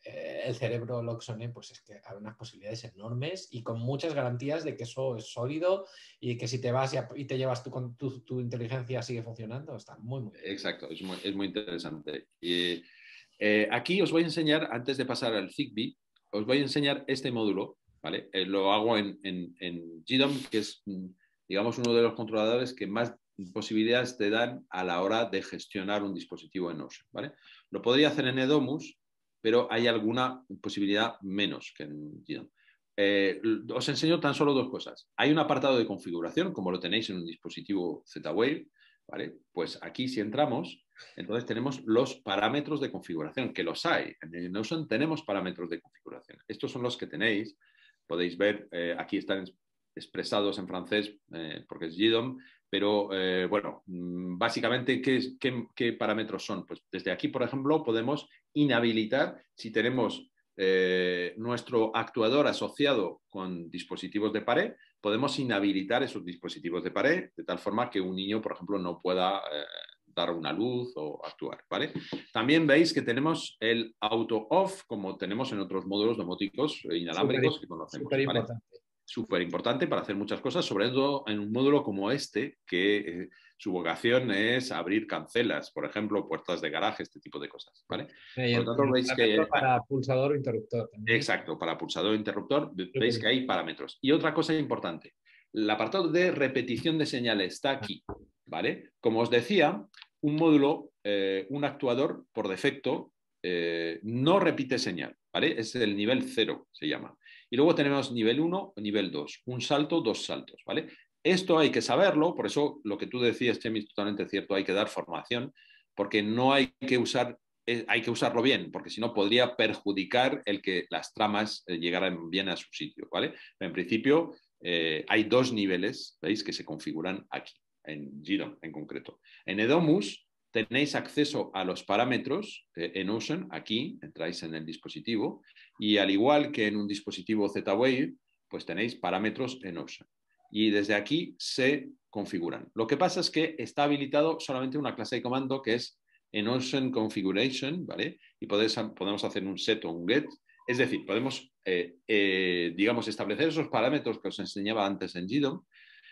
eh, el cerebro Loxone, pues es que hay unas posibilidades enormes y con muchas garantías de que eso es sólido y que si te vas y, y te llevas tu, tu, tu inteligencia sigue funcionando, está muy, muy bien. Exacto, es muy, es muy interesante. Y, eh, aquí os voy a enseñar, antes de pasar al Zigbee, os voy a enseñar este módulo, ¿vale? Eh, lo hago en, en, en G D O M, que es, digamos, uno de los controladores que más posibilidades te dan a la hora de gestionar un dispositivo en Ocean, ¿vale? Lo podría hacer en Edomus, pero hay alguna posibilidad menos que en G D O M. Eh, os enseño tan solo dos cosas. Hay un apartado de configuración, como lo tenéis en un dispositivo Z-Wave, ¿vale? Pues aquí si entramos, entonces tenemos los parámetros de configuración, que los hay. En Notion tenemos parámetros de configuración. Estos son los que tenéis. Podéis ver, eh, aquí están expresados en francés, eh, porque es G D O M, pero eh, bueno, básicamente, ¿qué, qué, ¿qué parámetros son? Pues desde aquí, por ejemplo, podemos inhabilitar si tenemos eh, nuestro actuador asociado con dispositivos de pared, podemos inhabilitar esos dispositivos de pared de tal forma que un niño, por ejemplo, no pueda eh, dar una luz o actuar, ¿vale? También veis que tenemos el auto off, como tenemos en otros módulos domóticos inalámbricos Super, que conocemos, súper ¿vale? importante. Súper importante para hacer muchas cosas, sobre todo en un módulo como este, que eh, su vocación es abrir cancelas, por ejemplo, puertas de garaje, este tipo de cosas, ¿vale? Y Por el, lo tanto, veis que... para pulsador o interruptor también. Exacto, para pulsador o interruptor, veis Súper que hay parámetros. Y otra cosa importante, el apartado de repetición de señales está aquí, ¿vale? Como os decía, un módulo, eh, un actuador, por defecto, eh, no repite señal, ¿vale? Es el nivel cero, se llama. Y luego tenemos nivel uno, nivel dos, un salto, dos saltos, ¿vale? Esto hay que saberlo, por eso lo que tú decías, Chemi, es totalmente cierto, hay que dar formación, porque no hay que usar, eh, hay que usarlo bien, porque si no podría perjudicar el que las tramas eh, llegaran bien a su sitio, ¿vale? Pero en principio eh, hay dos niveles, ¿veis? Que se configuran aquí, en G D O M en concreto. En Edomus tenéis acceso a los parámetros eh, en Ocean, aquí entráis en el dispositivo, y al igual que en un dispositivo Z-Wave, pues tenéis parámetros en Ocean. Y desde aquí se configuran. Lo que pasa es que está habilitado solamente una clase de comando que es en Ocean Configuration, ¿vale? Y podés, podemos hacer un set o un get. Es decir, podemos, eh, eh, digamos, establecer esos parámetros que os enseñaba antes en G D O M.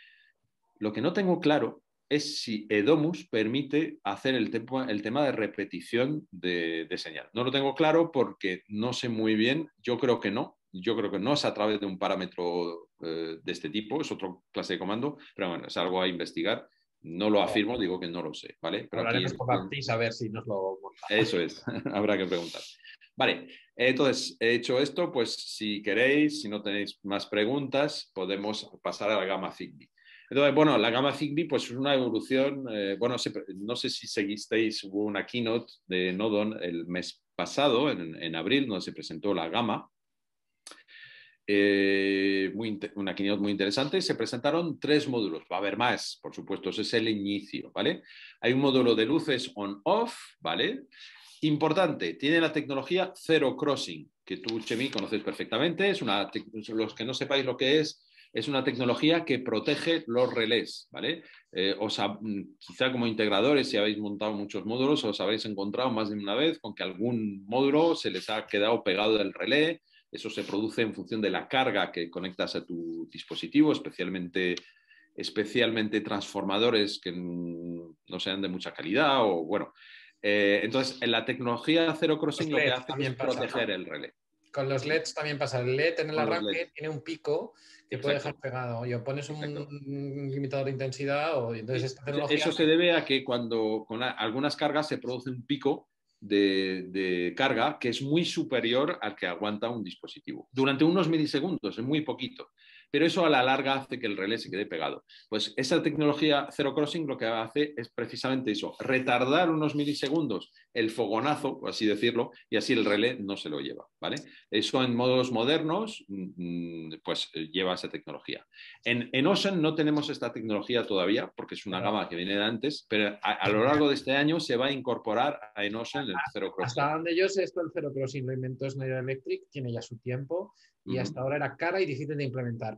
Lo que no tengo claro es si Edomus permite hacer el, tema, el tema de repetición de, de señal. No lo tengo claro porque no sé muy bien. Yo creo que no. Yo creo que no es a través de un parámetro eh, de este tipo, es otra clase de comando, pero bueno, es algo a investigar. No lo afirmo, digo que no lo sé, ¿vale? Pero hablaremos aquí, con Baptiste a ver si nos lo monta. eso es, habrá que preguntar. Vale, entonces, he hecho esto, pues si queréis, si no tenéis más preguntas, podemos pasar a la gama Zigbee. Entonces, bueno, la gama Zigbee pues es una evolución, eh, bueno, no sé si seguisteis, hubo una keynote de Nodon el mes pasado, en, en abril, donde se presentó la gama. Eh, muy, una keynote muy interesante. Se presentaron tres módulos. Va a haber más, por supuesto, ese es el inicio, ¿vale? Hay un módulo de luces on-off, ¿vale? Importante, tiene la tecnología Zero Crossing, que tú, Chemi, conoces perfectamente. Es una los que no sepáis lo que es, es una tecnología que protege los relés, ¿vale? Eh, os ha, quizá como integradores, si habéis montado muchos módulos, os habéis encontrado más de una vez con que algún módulo se les ha quedado pegado del relé. Eso se produce en función de la carga que conectas a tu dispositivo, especialmente, especialmente transformadores que no sean de mucha calidad o bueno. Eh, entonces, en la tecnología Zero Crossing lo que hace es pasa, proteger ¿no? el relé. Con los L E Ds también pasa. El L E D en el Con los arranque L E D. tiene un pico que Exacto. puede dejar pegado. O pones un Exacto. limitador de intensidad o entonces Sí. esta tecnología... Eso se debe a que cuando con algunas cargas se produce un pico de, de carga que es muy superior al que aguanta un dispositivo. Durante unos milisegundos, es muy poquito. Pero eso a la larga hace que el relé se quede pegado. Pues esa tecnología Zero Crossing lo que hace es precisamente eso, retardar unos milisegundos el fogonazo, por así decirlo, y así el relé no se lo lleva, ¿vale? Eso en modos modernos, pues lleva esa tecnología. En, en Ocean no tenemos esta tecnología todavía, porque es una Claro. gama que viene de antes, pero a, a, lo largo de este año se va a incorporar a en Ocean el Zero Crossing. Hasta donde yo sé, esto el Zero Crossing lo inventó Schneider Electric, tiene ya su tiempo, y uh-huh. hasta ahora era cara y difícil de implementar.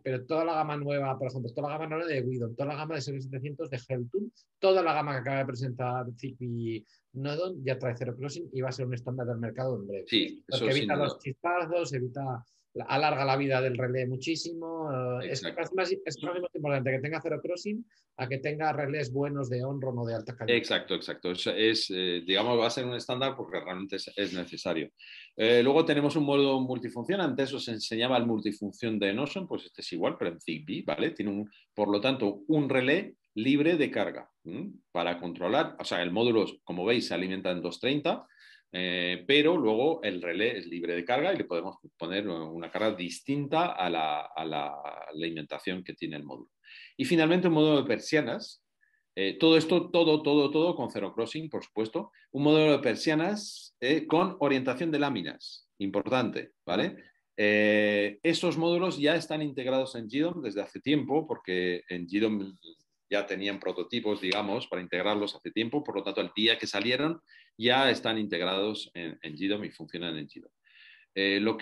pero toda la gama nueva, por ejemplo, toda la gama nueva de Widom, toda la gama de seis setecientos de Heltune, toda la gama que acaba de presentar Zigbee Nodon ya trae Zero Crossing y va a ser un estándar del mercado en breve. Sí, Porque eso sin evita duda. los chispazos, evita, alarga la vida del relé muchísimo. Es, es, más, es más importante que tenga Zero Crossing a que tenga relés buenos de on-ron o de alta calidad. Exacto, exacto. Es, es eh, digamos, va a ser un estándar porque realmente es, es necesario. Eh, luego tenemos un modo multifunción. Antes os enseñaba el multifunción de Notion, pues este es igual, pero en Zigbee, ¿vale? Tiene, un, por lo tanto, un relé libre de carga ¿m? Para controlar. O sea, el módulo, como veis, se alimenta en doscientos treinta, eh, pero luego el relé es libre de carga y le podemos poner una carga distinta a la, a la alimentación que tiene el módulo. Y finalmente un módulo de persianas. Eh, todo esto, todo, todo, todo con Zero Crossing, por supuesto. Un modelo de persianas eh, con orientación de láminas, importante, ¿vale? Eh, esos módulos ya están integrados en G D O M desde hace tiempo, porque en G D O M ya tenían prototipos, digamos, para integrarlos hace tiempo, por lo tanto, el día que salieron ya están integrados en, en G D O M y funcionan en G D O M. Eh, lo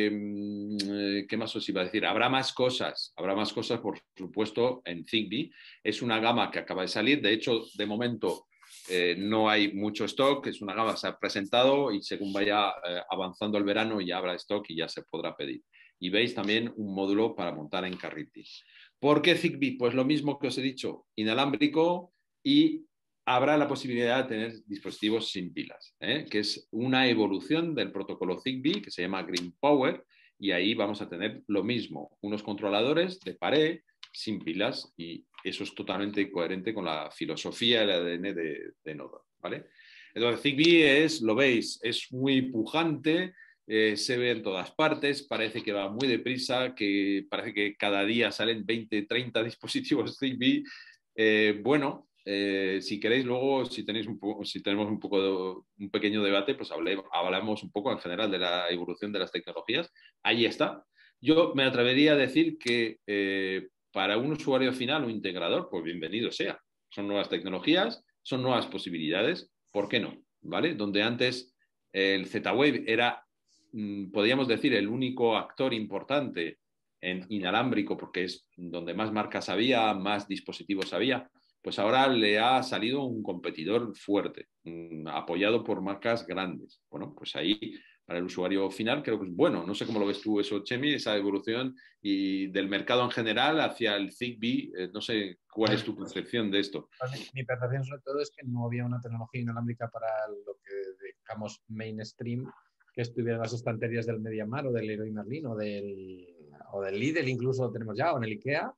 que, ¿qué más os iba a decir? Habrá más cosas, habrá más cosas, por supuesto, en Zigbee. Es una gama que acaba de salir. De hecho, de momento eh, no hay mucho stock. Es una gama que se ha presentado y según vaya eh, avanzando el verano ya habrá stock y ya se podrá pedir. Y veis también un módulo para montar en Carriti. ¿Por qué Zigbee? Pues lo mismo que os he dicho, inalámbrico y habrá la posibilidad de tener dispositivos sin pilas, ¿eh? Que es una evolución del protocolo Zigbee que se llama Green Power y ahí vamos a tener lo mismo, unos controladores de pared sin pilas y eso es totalmente coherente con la filosofía del A D N de, de Nodon, ¿vale? Entonces Zigbee es, lo veis, es muy pujante, eh, se ve en todas partes, parece que va muy deprisa, que parece que cada día salen veinte, treinta dispositivos Zigbee. Eh, bueno, Eh, si queréis luego, si tenéis un poco, si tenemos un poco de, un pequeño debate, pues hable, hablamos un poco en general de la evolución de las tecnologías. Ahí está. Yo me atrevería a decir que eh, para un usuario final o integrador, pues bienvenido sea. Son nuevas tecnologías, son nuevas posibilidades. ¿Por qué no? ¿Vale? Donde antes el Z-Wave era, mmm, podríamos decir, el único actor importante en inalámbrico, porque es donde más marcas había, más dispositivos había, pues ahora le ha salido un competidor fuerte, mmm, apoyado por marcas grandes. Bueno, pues ahí para el usuario final creo que es bueno. No sé cómo lo ves tú eso, Chemi, esa evolución y del mercado en general hacia el Zigbee. Eh, no sé cuál es tu percepción de esto. Mi, mi percepción sobre todo es que no había una tecnología inalámbrica para lo que digamos mainstream que estuviera en las estanterías del MediaMarkt o del Leroy Merlin o del, o del Lidl, incluso lo tenemos ya, o en el IKEA.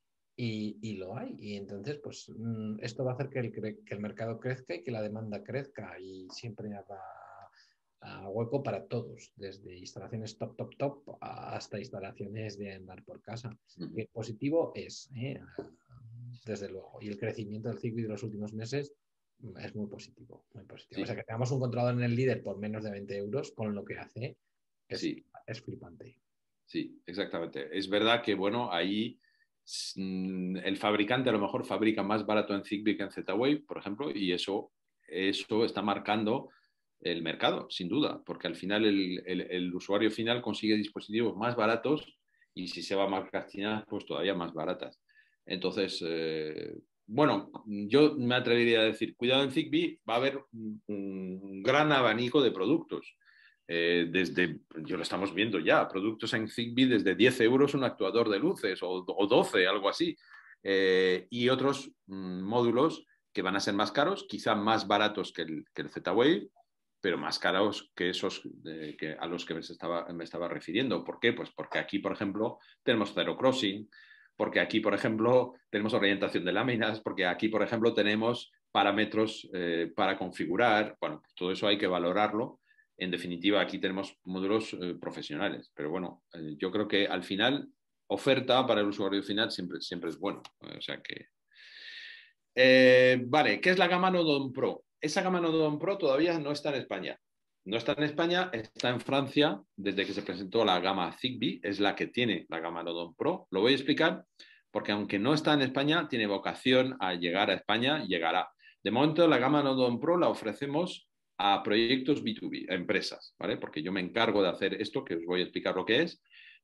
Y, y, lo hay. Y entonces, pues esto va a hacer que el, que el mercado crezca y que la demanda crezca y siempre habrá uh, hueco para todos, desde instalaciones top, top, top hasta instalaciones de andar por casa. Uh-huh. Que positivo es, ¿eh? Desde luego. Y el crecimiento del Zigbee de los últimos meses es muy positivo. Muy positivo. Sí. O sea, que tengamos un controlador en el líder por menos de veinte euros con lo que hace es, sí. es flipante. Sí, exactamente. Es verdad que, bueno, ahí el fabricante a lo mejor fabrica más barato en Zigbee que en Z-Wave, por ejemplo, y eso, eso está marcando el mercado, sin duda, porque al final el, el, el usuario final consigue dispositivos más baratos y si se va a marcas chinas, pues todavía más baratas. Entonces, eh, bueno, yo me atrevería a decir, cuidado en Zigbee, va a haber un, un gran abanico de productos. Eh, desde, yo lo estamos viendo ya, productos en Zigbee desde diez euros un actuador de luces o, o doce, algo así. Eh, y otros mmm, módulos que van a ser más caros, quizá más baratos que el, que el Z-Wave, pero más caros que esos eh, que a los que me estaba, me estaba refiriendo. ¿Por qué? Pues porque aquí, por ejemplo, tenemos Zero Crossing, porque aquí, por ejemplo, tenemos orientación de láminas, porque aquí, por ejemplo, tenemos parámetros eh, para configurar. Bueno, pues todo eso hay que valorarlo. En definitiva, aquí tenemos módulos eh, profesionales, pero bueno, eh, yo creo que al final oferta para el usuario final siempre, siempre es bueno. O sea que... Eh, vale, ¿qué es la gama Nodon Pro? Esa gama Nodon Pro todavía no está en España. No está en España, está en Francia desde que se presentó la gama Zigbee, es la que tiene la gama Nodon Pro. Lo voy a explicar porque aunque no está en España, tiene vocación a llegar a España, llegará. De momento, la gama Nodon Pro la ofrecemos a proyectos B dos B, a empresas, ¿vale? Porque yo me encargo de hacer esto, que os voy a explicar lo que es,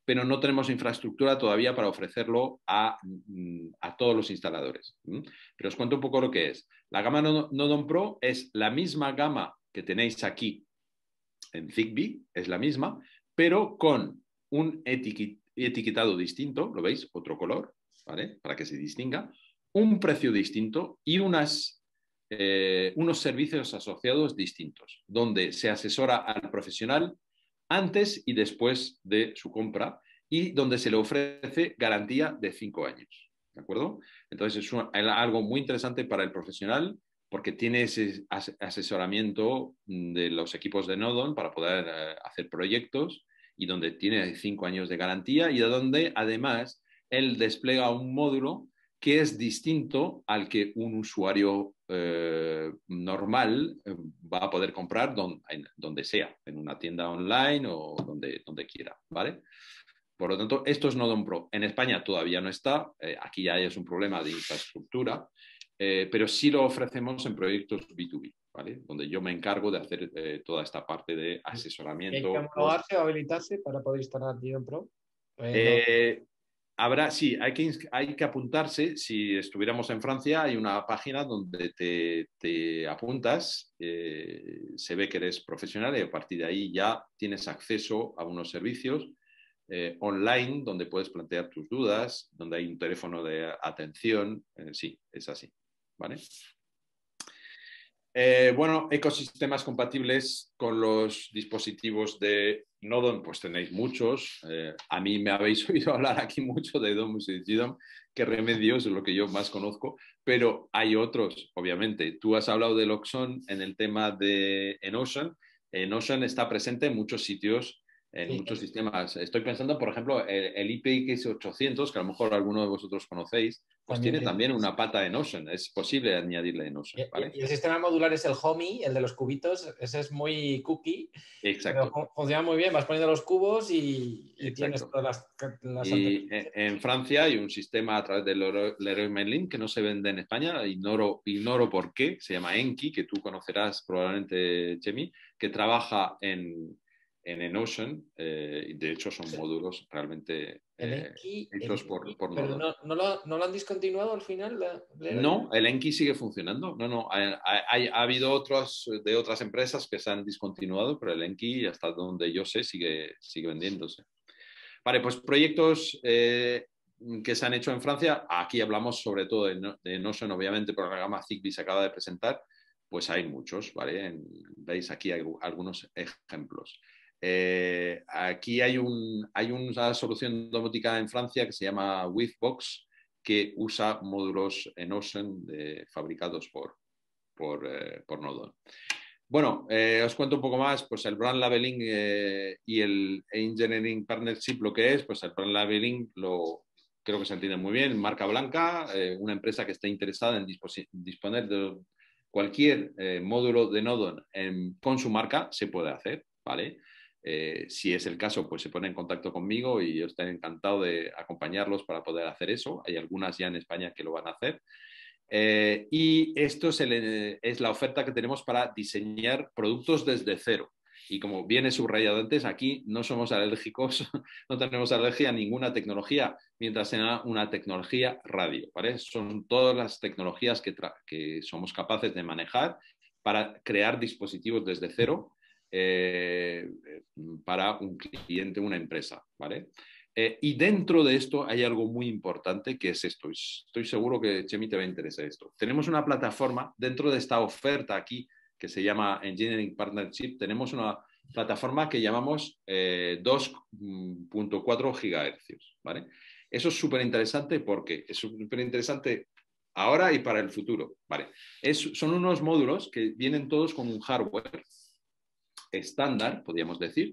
pero no tenemos infraestructura todavía para ofrecerlo a, a todos los instaladores. Pero os cuento un poco lo que es. La gama Nodon Pro es la misma gama que tenéis aquí en Zigbee, es la misma, pero con un etiquetado distinto, ¿lo veis? Otro color, ¿vale? Para que se distinga, un precio distinto y unas, eh, unos servicios asociados distintos, donde se asesora al profesional antes y después de su compra y donde se le ofrece garantía de cinco años, ¿de acuerdo? Entonces es un, algo muy interesante para el profesional porque tiene ese asesoramiento de los equipos de Nodon para poder eh, hacer proyectos y donde tiene cinco años de garantía y donde además él despliega un módulo que es distinto al que un usuario eh, normal eh, va a poder comprar don, en, donde sea, en una tienda online o donde, donde quiera, ¿vale? Por lo tanto, esto es Nodon Pro. En España todavía no está, eh, aquí ya es un problema de infraestructura, eh, pero sí lo ofrecemos en proyectos B dos B, ¿vale? Donde yo me encargo de hacer eh, toda esta parte de asesoramiento. ¿Hay que homologarse o habilitarse para poder instalar Nodon Pro? Eh, no. eh, Habrá, sí, hay que, hay que apuntarse. Si estuviéramos en Francia, hay una página donde te, te apuntas, eh, se ve que eres profesional y a partir de ahí ya tienes acceso a unos servicios eh, online donde puedes plantear tus dudas, donde hay un teléfono de atención. Eh, sí, es así, ¿vale? Eh, bueno, ecosistemas compatibles con los dispositivos de Nodon, pues tenéis muchos. Eh, a mí me habéis oído hablar aquí mucho de Domus y G D O M, que Remedios es lo que yo más conozco, pero hay otros, obviamente. Tú has hablado de Loxon en el tema de Enocean. Enocean está presente en muchos sitios, en sí, muchos sí. sistemas. Estoy pensando, por ejemplo, el, el I P X ochocientos, que a lo mejor alguno de vosotros conocéis, pues también tiene también una pata en Enocean. Es posible añadirle Enocean, ¿vale? Y el sistema modular es el Homey, el de los cubitos. Ese es muy cookie. Exacto. Pero funciona muy bien. Vas poniendo los cubos y, y tienes todas las, las y en, en Francia hay un sistema a través del Leroy Merlin que no se vende en España. Ignoro, ignoro por qué. Se llama Enki, que tú conocerás probablemente, Chemi, que trabaja en... en Enocean, eh, de hecho son módulos realmente eh, Enki, hechos Enki, por, por pero Nodon. no, no, lo, ¿no lo han discontinuado al final? La, la no, el Enki sigue funcionando. No, no, ha, ha, ha, habido otros de otras empresas que se han discontinuado, pero el Enki, hasta donde yo sé, sigue, sigue vendiéndose. Vale, pues proyectos eh, que se han hecho en Francia, aquí hablamos sobre todo de, de Notion, obviamente, por la gama Zigbee se acaba de presentar, pues hay muchos, ¿vale? En, veis aquí hay algunos ejemplos. Eh, aquí hay, un, hay una solución domótica en Francia que se llama Withbox, que usa módulos en Ocean de, fabricados por, por, eh, por Nodon. Bueno, eh, os cuento un poco más, pues el brand labeling eh, y el engineering partnership, lo que es, pues el brand labeling lo creo que se entiende muy bien, marca blanca, eh, una empresa que esté interesada en disponer de cualquier eh, módulo de Nodon en, con su marca, se puede hacer, ¿vale? Eh, si es el caso, pues se pone en contacto conmigo y yo estaré encantado de acompañarlos para poder hacer eso. Hay algunas ya en España que lo van a hacer. Eh, y esto es, el, es la oferta que tenemos para diseñar productos desde cero. Y como viene subrayado antes, aquí no somos alérgicos, no tenemos alergia a ninguna tecnología, mientras sea una tecnología radio, ¿vale? Son todas las tecnologías que, que somos capaces de manejar para crear dispositivos desde cero eh, para un cliente, una empresa, ¿vale? Eh, y dentro de esto hay algo muy importante que es esto. Estoy seguro que, Chemi, te va a interesar esto. Tenemos una plataforma dentro de esta oferta aquí que se llama Engineering Partnership. Tenemos una plataforma que llamamos eh, dos punto cuatro gigahercios, ¿vale? Eso es súper interesante porque es súper interesante ahora y para el futuro, ¿vale? Es, son unos módulos que vienen todos con un hardware estándar, podríamos decir.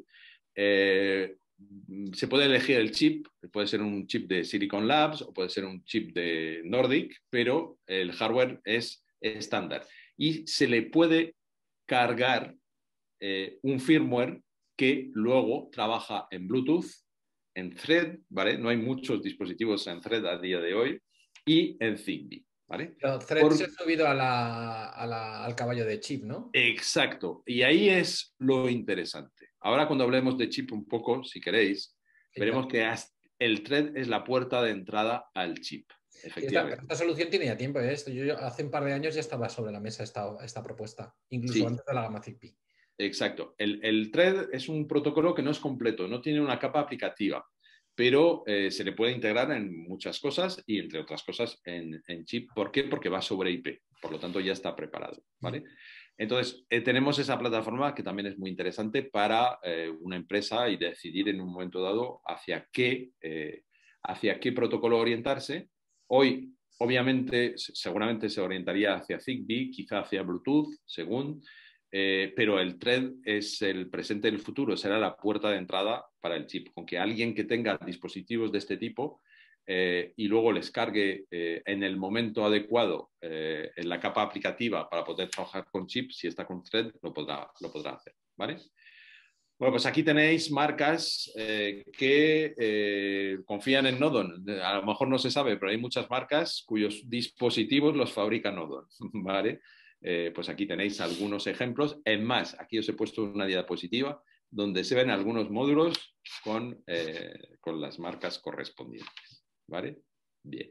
Eh, se puede elegir el chip, puede ser un chip de Silicon Labs o puede ser un chip de Nordic, pero el hardware es estándar. Y se le puede cargar eh, un firmware que luego trabaja en Bluetooth, en Thread, ¿vale? No hay muchos dispositivos en Thread a día de hoy, y en Zigbee, ¿vale? Pero Thread Por... se ha subido a la, a la, al caballo de chip, ¿no? Exacto, y ahí es lo interesante. Ahora cuando hablemos de chip un poco, si queréis, veremos que el thread es la puerta de entrada al chip. Esta, esta solución tiene ya tiempo, ¿eh? Esto, yo, yo hace un par de años ya estaba sobre la mesa esta, esta propuesta, incluso sí. Antes de la gama Zigbee. Exacto. El, el thread es un protocolo que no es completo, no tiene una capa aplicativa, pero eh, se le puede integrar en muchas cosas y, entre otras cosas, en, en chip. ¿Por qué? Porque va sobre I P, por lo tanto ya está preparado, ¿vale? Entonces, eh, tenemos esa plataforma que también es muy interesante para eh, una empresa y decidir en un momento dado hacia qué, eh, hacia qué protocolo orientarse. Hoy, obviamente, seguramente se orientaría hacia Zigbee, quizá hacia Bluetooth, según, eh, pero el thread es el presente del futuro, será la puerta de entrada para el chip. Con que alguien que tenga dispositivos de este tipo eh, y luego les cargue eh, en el momento adecuado eh, en la capa aplicativa para poder trabajar con chip, si está con thread, lo podrá, lo podrá hacer, ¿vale? Bueno, pues aquí tenéis marcas eh, que eh, confían en Nodon. A lo mejor no se sabe, pero hay muchas marcas cuyos dispositivos los fabrica Nodon, ¿vale? Eh, pues aquí tenéis algunos ejemplos. Es más, aquí os he puesto una diapositiva donde se ven algunos módulos con, eh, con las marcas correspondientes, ¿vale? Bien.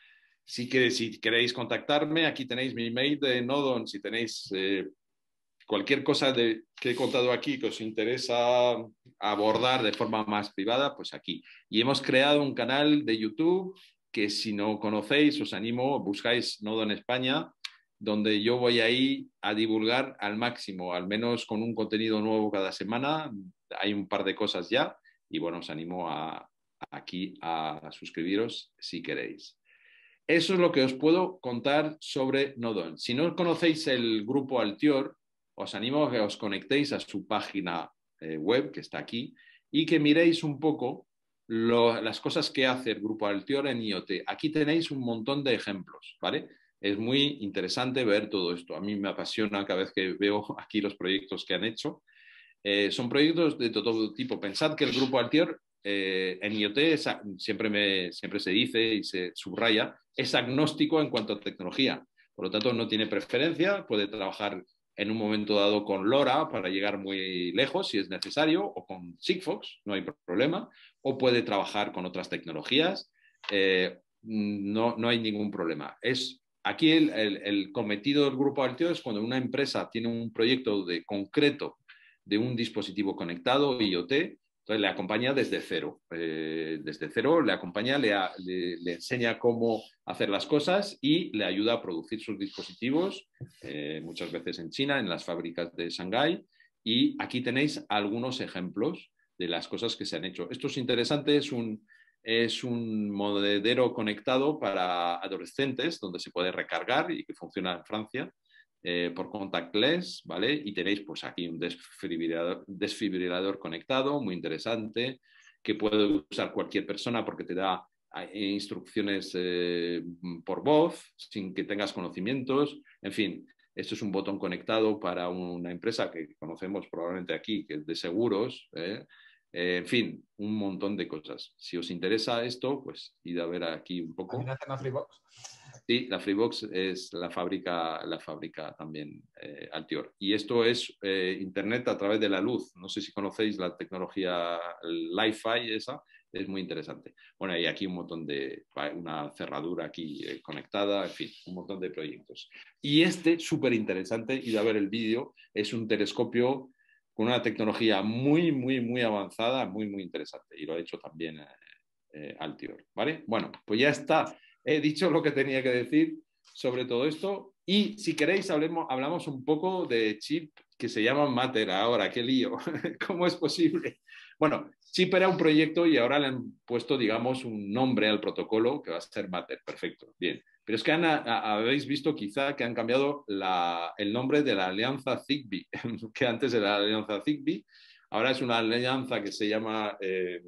Si, que, si queréis contactarme, aquí tenéis mi email de Nodon. Si tenéis... Eh, cualquier cosa de, que he contado aquí que os interesa abordar de forma más privada, pues aquí. Y hemos creado un canal de YouTube que si no conocéis, os animo, buscáis Nodon España, donde yo voy ahí a divulgar al máximo, al menos con un contenido nuevo cada semana. Hay un par de cosas ya y bueno, os animo a, aquí a suscribiros si queréis. Eso es lo que os puedo contar sobre Nodon. Si no conocéis el grupo Altior, os animo a que os conectéis a su página eh, web, que está aquí, y que miréis un poco lo, las cosas que hace el grupo Altior en I O T. Aquí tenéis un montón de ejemplos, ¿vale? Es muy interesante ver todo esto. A mí me apasiona cada vez que veo aquí los proyectos que han hecho. Eh, son proyectos de todo tipo. Pensad que el grupo Altior eh, en I O T es, siempre, me, siempre se dice y se subraya, es agnóstico en cuanto a tecnología. Por lo tanto, no tiene preferencia, puede trabajar en un momento dado con LoRa para llegar muy lejos si es necesario, o con Sigfox, no hay problema, o puede trabajar con otras tecnologías, eh, no, no hay ningún problema. Es, aquí el, el, el cometido del grupo Altior es cuando una empresa tiene un proyecto de concreto de un dispositivo conectado, I O T, entonces le acompaña desde cero. Eh, desde cero le acompaña, le, le, le enseña cómo hacer las cosas y le ayuda a producir sus dispositivos, eh, muchas veces en China, en las fábricas de Shanghái. Y aquí tenéis algunos ejemplos de las cosas que se han hecho. Esto es interesante, es un, es un monedero conectado para adolescentes donde se puede recargar y que funciona en Francia. Eh, por contactless, ¿vale? Y tenéis pues aquí un desfibrilador, desfibrilador conectado, muy interesante, que puede usar cualquier persona porque te da instrucciones eh, por voz, sin que tengas conocimientos. En fin, esto es un botón conectado para una empresa que conocemos probablemente aquí, que es de seguros, ¿eh? Eh, en fin, un montón de cosas. Si os interesa esto, pues id a ver aquí un poco. ¿También hacen la Freebox? Sí, la Freebox es la fábrica, la fábrica también eh, Altior. Y esto es eh, Internet a través de la luz. No sé si conocéis la tecnología Li-Fi, esa es muy interesante. Bueno, y aquí un montón de, una cerradura aquí eh, conectada, en fin, un montón de proyectos. Y este, súper interesante, id a ver el vídeo, es un telescopio con una tecnología muy, muy, muy avanzada, muy, muy interesante. Y lo ha hecho también eh, eh, Altior, ¿vale? Bueno, pues ya está. He dicho lo que tenía que decir sobre todo esto y si queréis hablemos, hablamos un poco de chip que se llama Matter ahora, qué lío, ¿cómo es posible? Bueno, chip era un proyecto y ahora le han puesto, digamos, un nombre al protocolo que va a ser Matter, perfecto, bien. Pero es que han, a, habéis visto quizá que han cambiado la, el nombre de la alianza Zigbee, que antes era la alianza Zigbee, ahora es una alianza que se llama... Eh,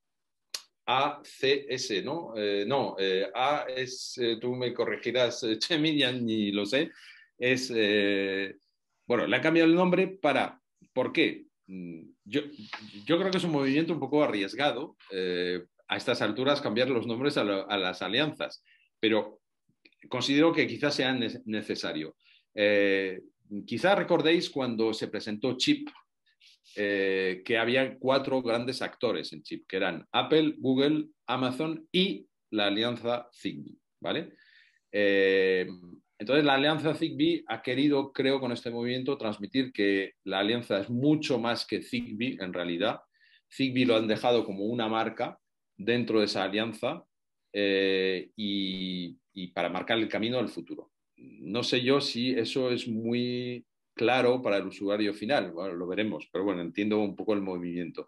A C S, ¿no? Eh, no, eh, A es, eh, tú me corregirás, eh, Chemi, ya ni lo sé, es, eh, bueno, le han cambiado el nombre para, ¿por qué? Yo, yo creo que es un movimiento un poco arriesgado eh, a estas alturas cambiar los nombres a, lo, a las alianzas, pero considero que quizás sea necesario. Eh, quizás recordéis cuando se presentó Chip, eh, que había cuatro grandes actores en chip, que eran Apple, Google, Amazon y la alianza Zigbee, ¿vale? Eh, entonces, la alianza Zigbee ha querido, creo, con este movimiento, transmitir que la alianza es mucho más que Zigbee, en realidad. Zigbee lo han dejado como una marca dentro de esa alianza eh, y, y para marcar el camino al futuro. No sé yo si eso es muy claro para el usuario final, bueno, lo veremos, pero bueno, entiendo un poco el movimiento.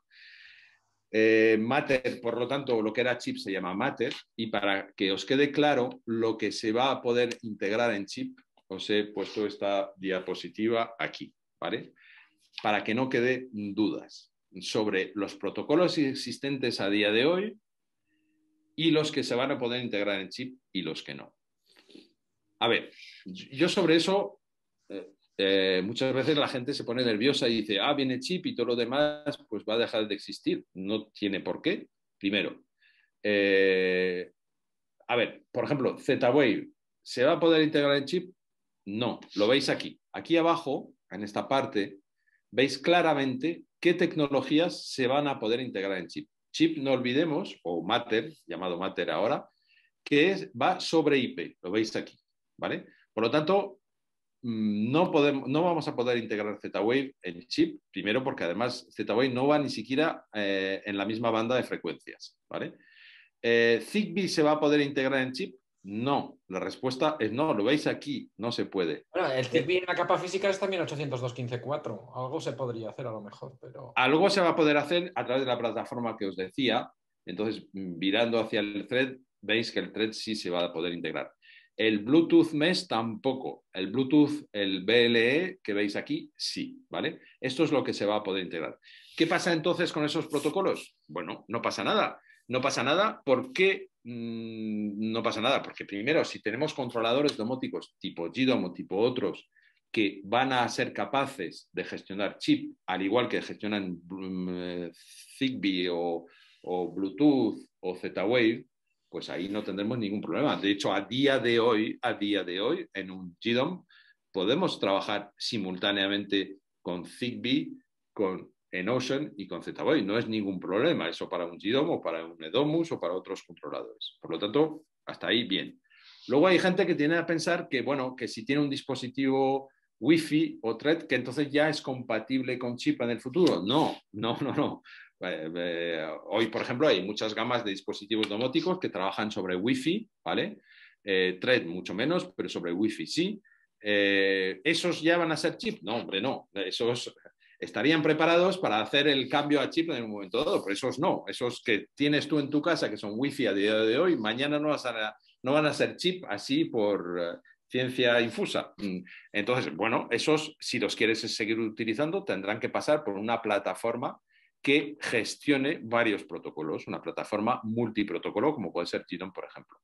Eh, Matter, por lo tanto, lo que era chip se llama Matter, y para que os quede claro lo que se va a poder integrar en chip, os he puesto esta diapositiva aquí, ¿vale? Para que no quede dudas sobre los protocolos existentes a día de hoy y los que se van a poder integrar en chip y los que no. A ver, yo sobre eso, eh, eh, muchas veces la gente se pone nerviosa y dice, ah, viene chip y todo lo demás pues va a dejar de existir. No tiene por qué. Primero, eh, a ver, por ejemplo, Z-Wave, ¿se va a poder integrar en chip? No, lo veis aquí. Aquí abajo, en esta parte, veis claramente qué tecnologías se van a poder integrar en chip. Chip, no olvidemos, o Matter, llamado Matter ahora, que es, va sobre I P, lo veis aquí, ¿vale? Por lo tanto, no, podemos, no vamos a poder integrar Z-Wave en chip, primero porque además Z-Wave no va ni siquiera eh, en la misma banda de frecuencias, ¿vale? Eh, ¿Zigbee se va a poder integrar en chip? No, la respuesta es no, lo veis aquí, no se puede. Bueno, el Zigbee en la capa física es también ochocientos dos punto quince punto cuatro. Algo se podría hacer a lo mejor, pero... Algo se va a poder hacer a través de la plataforma que os decía. Entonces, virando hacia el thread, veis que el thread sí se va a poder integrar. El Bluetooth Mesh tampoco. El Bluetooth, el B L E que veis aquí, sí, ¿vale? Esto es lo que se va a poder integrar. ¿Qué pasa entonces con esos protocolos? Bueno, no pasa nada. No pasa nada. ¿Por qué mmm, no pasa nada? Porque primero, si tenemos controladores domóticos tipo G DOM o tipo otros que van a ser capaces de gestionar chip, al igual que gestionan um, Zigbee o, o Bluetooth o Z-Wave, pues ahí no tendremos ningún problema. De hecho, a día de hoy, a día de hoy, en un G DOM podemos trabajar simultáneamente con Zigbee, con Enocean y con Z-Wave. No es ningún problema eso para un G DOM o para un Edomus o para otros controladores. Por lo tanto, hasta ahí bien. Luego hay gente que tiene a pensar que, bueno, que si tiene un dispositivo Wi-Fi o Thread, que entonces ya es compatible con chip en el futuro. No, no, no, no. Eh, eh, hoy, por ejemplo, hay muchas gamas de dispositivos domóticos que trabajan sobre Wi-Fi, ¿vale? Eh, Thread mucho menos, pero sobre Wi-Fi sí. Eh, ¿Esos ya van a ser chip? No, hombre, no. Esos estarían preparados para hacer el cambio a chip en un momento dado, pero esos no. Esos que tienes tú en tu casa, que son Wi-Fi a día de hoy, mañana no, vas a, no van a ser chip así por ciencia infusa. Entonces, bueno, esos, si los quieres seguir utilizando, tendrán que pasar por una plataforma que gestione varios protocolos, una plataforma multiprotocolo, como puede ser G DOM, por ejemplo.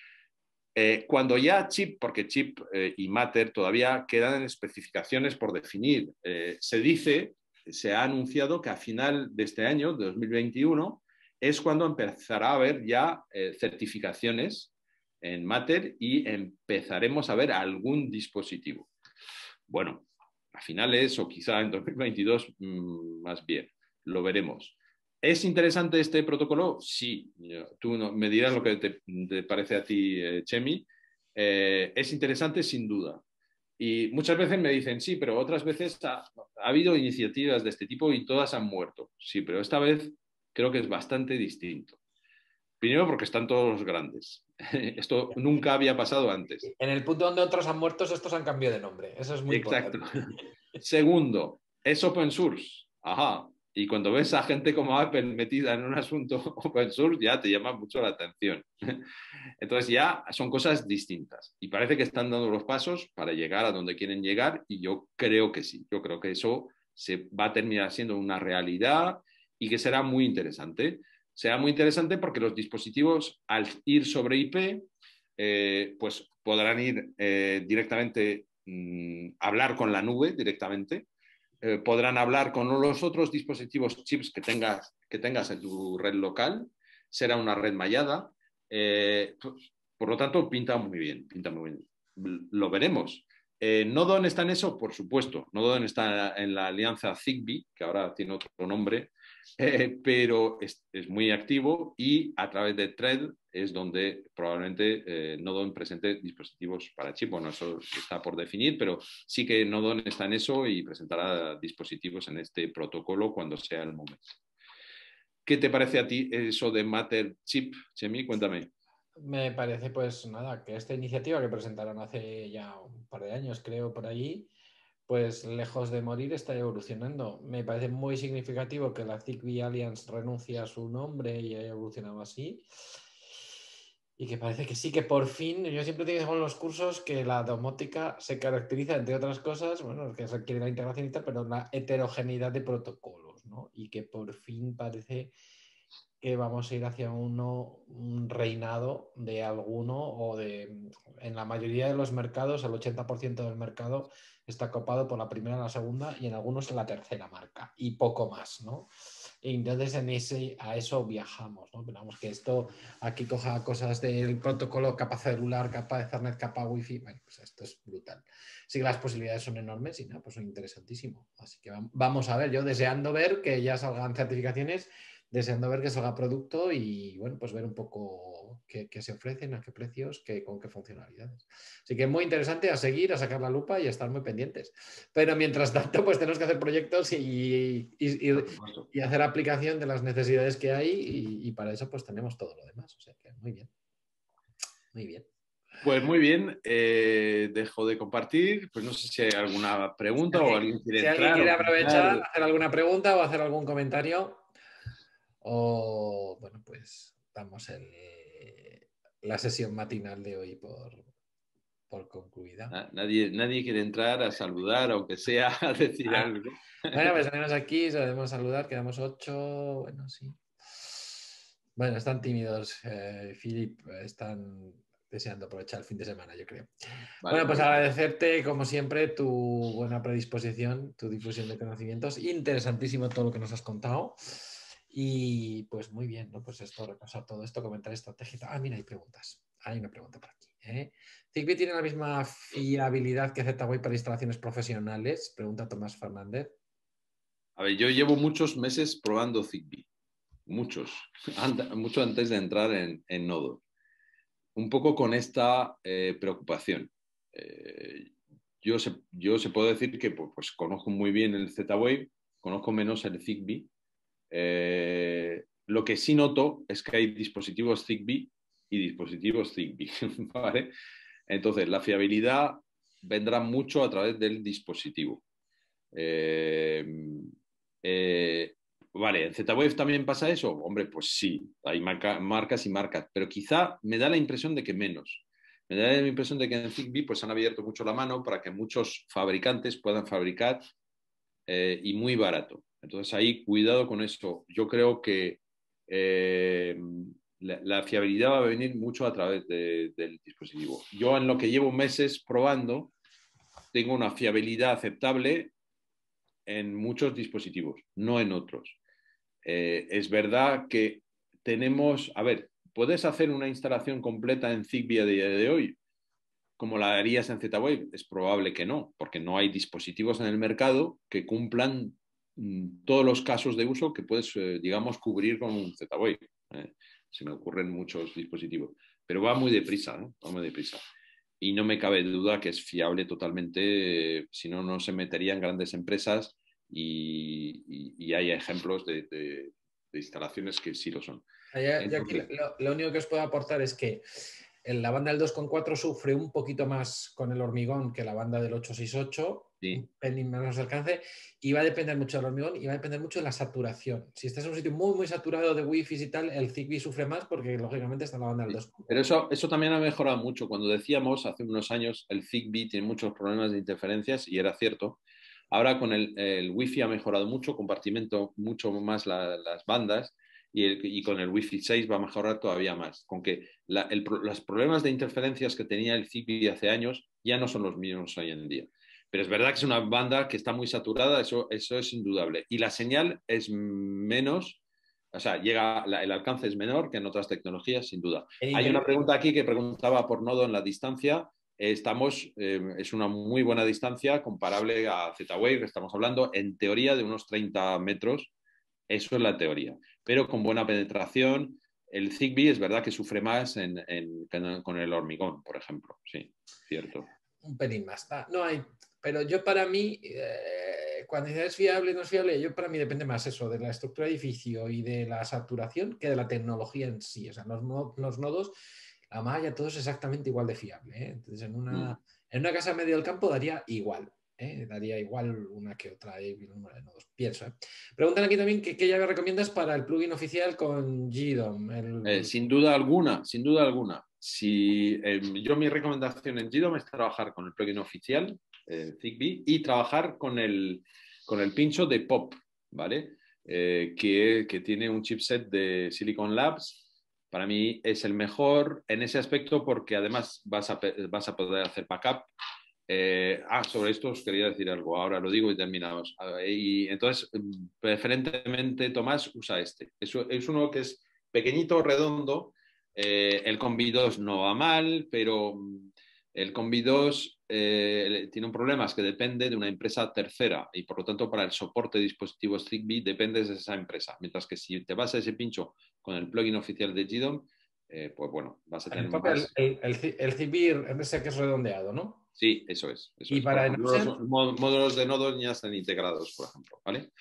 Eh, cuando ya chip, porque chip eh, y Matter todavía quedan en especificaciones por definir, eh, se dice, se ha anunciado que a final de este año, de dos mil veintiuno, es cuando empezará a haber ya eh, certificaciones en Matter y empezaremos a ver algún dispositivo. Bueno, a finales o quizá en dos mil veintidós mmm, más bien, lo veremos. ¿Es interesante este protocolo? Sí. Tú no, me dirás lo que te, te parece a ti, eh, Chemi. Eh, es interesante sin duda. Y muchas veces me dicen, sí, pero otras veces ha, ha habido iniciativas de este tipo y todas han muerto. Sí, pero esta vez creo que es bastante distinto. Primero porque están todos los grandes. Esto nunca había pasado antes. En el punto donde otros han muerto, estos han cambiado de nombre. Eso es muy Exacto. importante. Segundo, es open source. Ajá. Y cuando ves a gente como Apple metida en un asunto open source, ya te llama mucho la atención. Entonces ya son cosas distintas. Y parece que están dando los pasos para llegar a donde quieren llegar y yo creo que sí. Yo creo que eso se va a terminar siendo una realidad y que será muy interesante. Será muy interesante porque los dispositivos, al ir sobre I P, eh, pues podrán ir eh, directamente, mmm, hablar con la nube directamente. Eh, podrán hablar con los otros dispositivos chips que tengas, que tengas en tu red local. Será una red mallada. Eh, por lo tanto, pinta muy bien, pinta muy bien. Lo veremos. Eh, ¿Nodon está en eso? Por supuesto. Nodon está en la alianza Zigbee, que ahora tiene otro nombre, eh, pero es, es, muy activo y a través de Thread es donde probablemente eh, Nodon presente dispositivos para chip. Bueno, eso está por definir, pero sí que Nodon está en eso y presentará dispositivos en este protocolo cuando sea el momento. ¿Qué te parece a ti eso de Matter Chip, Chemi? Cuéntame. Me parece, pues nada, que esta iniciativa que presentaron hace ya un par de años, creo, por allí, pues lejos de morir está evolucionando. Me parece muy significativo que la Zigbee Alliance renuncie a su nombre y haya evolucionado así. Y que parece que sí, que por fin, yo siempre digo en los cursos que la domótica se caracteriza, entre otras cosas, bueno, que requiere la integración y tal, pero la heterogeneidad de protocolos, ¿no? Y que por fin parece que vamos a ir hacia uno, un reinado de alguno o de, en la mayoría de los mercados, el ochenta por ciento del mercado está copado por la primera, la segunda y en algunos la tercera marca y poco más, ¿no? Y entonces en ese, a eso viajamos, ¿no? Esperamos que esto aquí coja cosas del protocolo capa celular, capa Ethernet, capa Wi-Fi. Bueno, pues esto es brutal. Sí que las posibilidades son enormes y no, pues son interesantísimo. Así que vamos a ver, yo deseando ver que ya salgan certificaciones, deseando ver que salga producto y bueno, pues ver un poco qué, qué se ofrecen, a qué precios, qué, con qué funcionalidades. Así que muy interesante, a seguir, a sacar la lupa y a estar muy pendientes. Pero mientras tanto, pues tenemos que hacer proyectos y, y, y, y hacer aplicación de las necesidades que hay y, y para eso pues tenemos todo lo demás. O sea que muy bien. Muy bien. Pues muy bien, eh, dejo de compartir. Pues no sé si hay alguna pregunta si o alguien, alguien quiere si entrar. alguien quiere O aprovechar, comentar. hacer alguna pregunta o hacer algún comentario. O bueno, pues damos el, la sesión matinal de hoy por, por concluida. Nadie, nadie quiere entrar a saludar, aunque sea a decir Ah, algo. bueno, pues tenemos aquí, debemos saludar, quedamos ocho. Bueno, sí. Bueno, están tímidos, eh, Philip, están deseando aprovechar el fin de semana, yo creo. Vale, Bueno, pues vale. agradecerte, como siempre, tu buena predisposición, tu difusión de conocimientos. Interesantísimo todo lo que nos has contado. Y pues muy bien, ¿no? Pues esto, repasar todo esto, comentar estrategia. Ah, mira, hay preguntas. Hay una pregunta por aquí. ¿eh? ¿Zigbee tiene la misma fiabilidad que Z-Wave para instalaciones profesionales? Pregunta Tomás Fernández. A ver, yo llevo muchos meses probando Zigbee. Muchos. Mucho antes de entrar en, en Nodo. Un poco con esta eh, preocupación. Eh, yo, se, yo se puedo decir que pues, pues conozco muy bien el Z-Wave, conozco menos el Zigbee. Eh, lo que sí noto es que hay dispositivos Zigbee y dispositivos Zigbee, ¿vale? Entonces, la fiabilidad vendrá mucho a través del dispositivo. Eh, eh, vale, ¿en Z-Wave también pasa eso? Hombre, pues sí, hay marca, marcas y marcas, pero quizá me da la impresión de que menos. Me da la impresión de que en Zigbee pues, han abierto mucho la mano para que muchos fabricantes puedan fabricar eh, y muy barato. Entonces ahí cuidado con eso. Yo creo que eh, la, la, fiabilidad va a venir mucho a través de, del dispositivo. Yo en lo que llevo meses probando tengo una fiabilidad aceptable en muchos dispositivos, no en otros. Eh, es verdad que tenemos, a ver, ¿puedes hacer una instalación completa en Zigbee a día de hoy como la harías en Z-Wave? Es probable que no, porque no hay dispositivos en el mercado que cumplan mm, todos los casos de uso que puedes, eh, digamos, cubrir con un Z-Wave. Eh, se me ocurren muchos dispositivos, pero va muy deprisa, ¿no? Va muy deprisa. Y no me cabe duda que es fiable totalmente, eh, si no, no se metería en grandes empresas y, y, y hay ejemplos de, de, de, instalaciones que sí lo son. Ya, ya aquí Entonces, lo, lo único que os puedo aportar es que en la banda del dos coma cuatro sufre un poquito más con el hormigón que la banda del ocho seis ocho, sí. un pelín menos de alcance, y va a depender mucho del hormigón y va a depender mucho de la saturación. Si estás en un sitio muy, muy saturado de Wi-Fi y tal, el Zigbee sufre más porque lógicamente está en la banda del dos coma cuatro. Pero eso, eso también ha mejorado mucho. Cuando decíamos hace unos años el Zigbee tiene muchos problemas de interferencias y era cierto. Ahora con el, el Wi-Fi ha mejorado mucho, compartimento mucho más la, las bandas y, el, y con el Wi-Fi seis va a mejorar todavía más. Con que la, el, los problemas de interferencias que tenía el Zigbee hace años ya no son los mismos hoy en día. Pero es verdad que es una banda que está muy saturada, eso, eso es indudable. Y la señal es menos, o sea, llega, la, el alcance es menor que en otras tecnologías, sin duda. Hay una pregunta aquí que preguntaba por nodo en la distancia. estamos, eh, es una muy buena distancia comparable a Z-Wave, estamos hablando en teoría de unos treinta metros, eso es la teoría, pero con buena penetración. El Zigbee es verdad que sufre más en, en, con el hormigón, por ejemplo, sí, cierto. Un pelín más, ah, no hay, pero yo para mí, eh, cuando dices es fiable, no es fiable, yo para mí depende más eso, de la estructura de edificio y de la saturación que de la tecnología en sí, o sea, los, los nodos, la malla, todo es exactamente igual de fiable, ¿eh? Entonces en una, mm. en una casa medio del campo daría igual. ¿Eh? Daría igual una que otra el número de nodos, pienso. ¿eh? Preguntan aquí también qué llave recomiendas para el plugin oficial con G D O M. El... Eh, sin duda alguna, sin duda alguna. Si, eh, yo mi recomendación en G D O M es trabajar con el plugin oficial, eh, Zigbee, y trabajar con el, con el pincho de Pop, ¿vale? Eh, que, que tiene un chipset de Silicon Labs. Para mí es el mejor en ese aspecto porque además vas a, vas a poder hacer backup. Eh, ah, sobre esto os quería decir algo, ahora lo digo y terminamos. Y entonces, preferentemente, Tomás usa este. Es, es uno que es pequeñito, redondo. Eh, el Combi dos no va mal, pero el Combi dos eh, tiene un problema, es que depende de una empresa tercera y por lo tanto para el soporte de dispositivos Zigbee dependes de esa empresa. Mientras que si te vas a ese pincho con el plugin oficial de G D O M, eh, pues bueno, vas a tener el, más... El, el, el Zigbee ese que es redondeado, ¿no? Sí, eso es. Eso y es. para por ejemplo, Enosen, los módulos de nodos ya están integrados, por ejemplo. ¿Vale?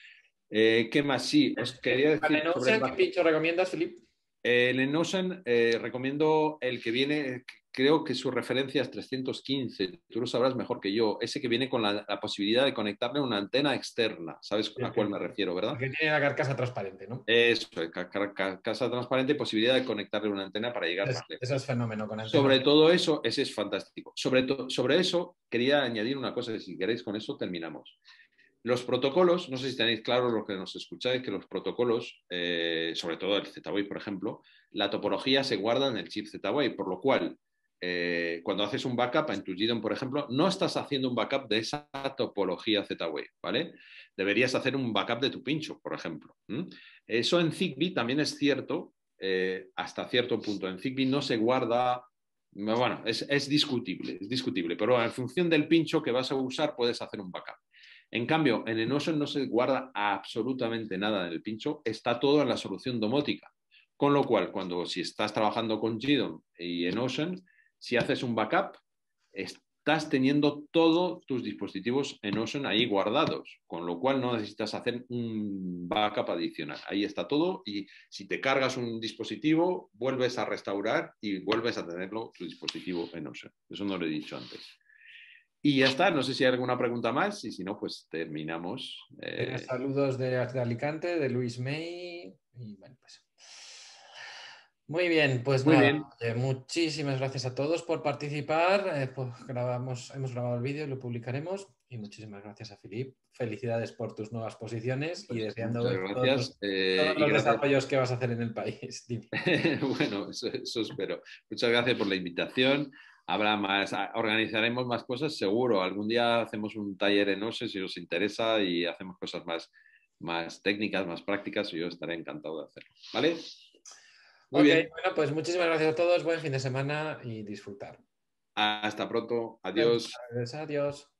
Eh, ¿Qué más? Sí, os quería decir... Para Enosen, sobre el... ¿qué pincho recomiendas, Filip? Eh, el Enosen eh, recomiendo el que viene, creo que su referencia es trescientos quince, tú lo sabrás mejor que yo, ese que viene con la, la posibilidad de conectarle una antena externa, ¿sabes a cuál me refiero, verdad? Que tiene la carcasa transparente, ¿no? Eso, carcasa transparente, posibilidad de conectarle una antena para llegar es, más lejos. Eso es fenómeno con antena. Sobre todo eso, ese es fantástico. Sobre, to, sobre eso, quería añadir una cosa, y si queréis con eso terminamos. Los protocolos, no sé si tenéis claro lo que nos escucháis, que los protocolos, eh, sobre todo el Z-Wave, por ejemplo, la topología se guarda en el chip Z-Wave, por lo cual, eh, cuando haces un backup en tu G D O M, por ejemplo, no estás haciendo un backup de esa topología Z-Wave, ¿vale? Deberías hacer un backup de tu pincho, por ejemplo. ¿Mm? Eso en Zigbee también es cierto, eh, hasta cierto punto. En Zigbee no se guarda... Bueno, es, es discutible, es discutible, pero en función del pincho que vas a usar puedes hacer un backup. En cambio, en Enosen no se guarda absolutamente nada en el pincho, está todo en la solución domótica. Con lo cual, cuando si estás trabajando con G D O M y Enosen, si haces un backup, estás teniendo todos tus dispositivos Enosen ahí guardados, con lo cual no necesitas hacer un backup adicional. Ahí está todo y si te cargas un dispositivo, vuelves a restaurar y vuelves a tenerlo tu dispositivo Enosen. Eso no lo he dicho antes. Y ya está, no sé si hay alguna pregunta más y si no, pues terminamos. Eh... Saludos de, de Alicante, de Luis May. Y bueno, pues. Muy bien, pues Muy nada, bien. eh, muchísimas gracias a todos por participar. Eh, pues grabamos, hemos grabado el vídeo y lo publicaremos. Y muchísimas gracias a Filip. Felicidades por tus nuevas posiciones pues y deseando muchas gracias. todos los, eh, todos los gracias. desarrollos que vas a hacer en el país. Bueno, eso, eso espero. Muchas gracias por la invitación. Habrá más, organizaremos más cosas, seguro. Algún día hacemos un taller en O S E si os interesa y hacemos cosas más, más técnicas, más prácticas y yo estaré encantado de hacerlo. ¿Vale? Muy ok, bien. Bueno, pues muchísimas gracias a todos. Buen fin de semana y disfrutar. Hasta pronto. Adiós. Adiós.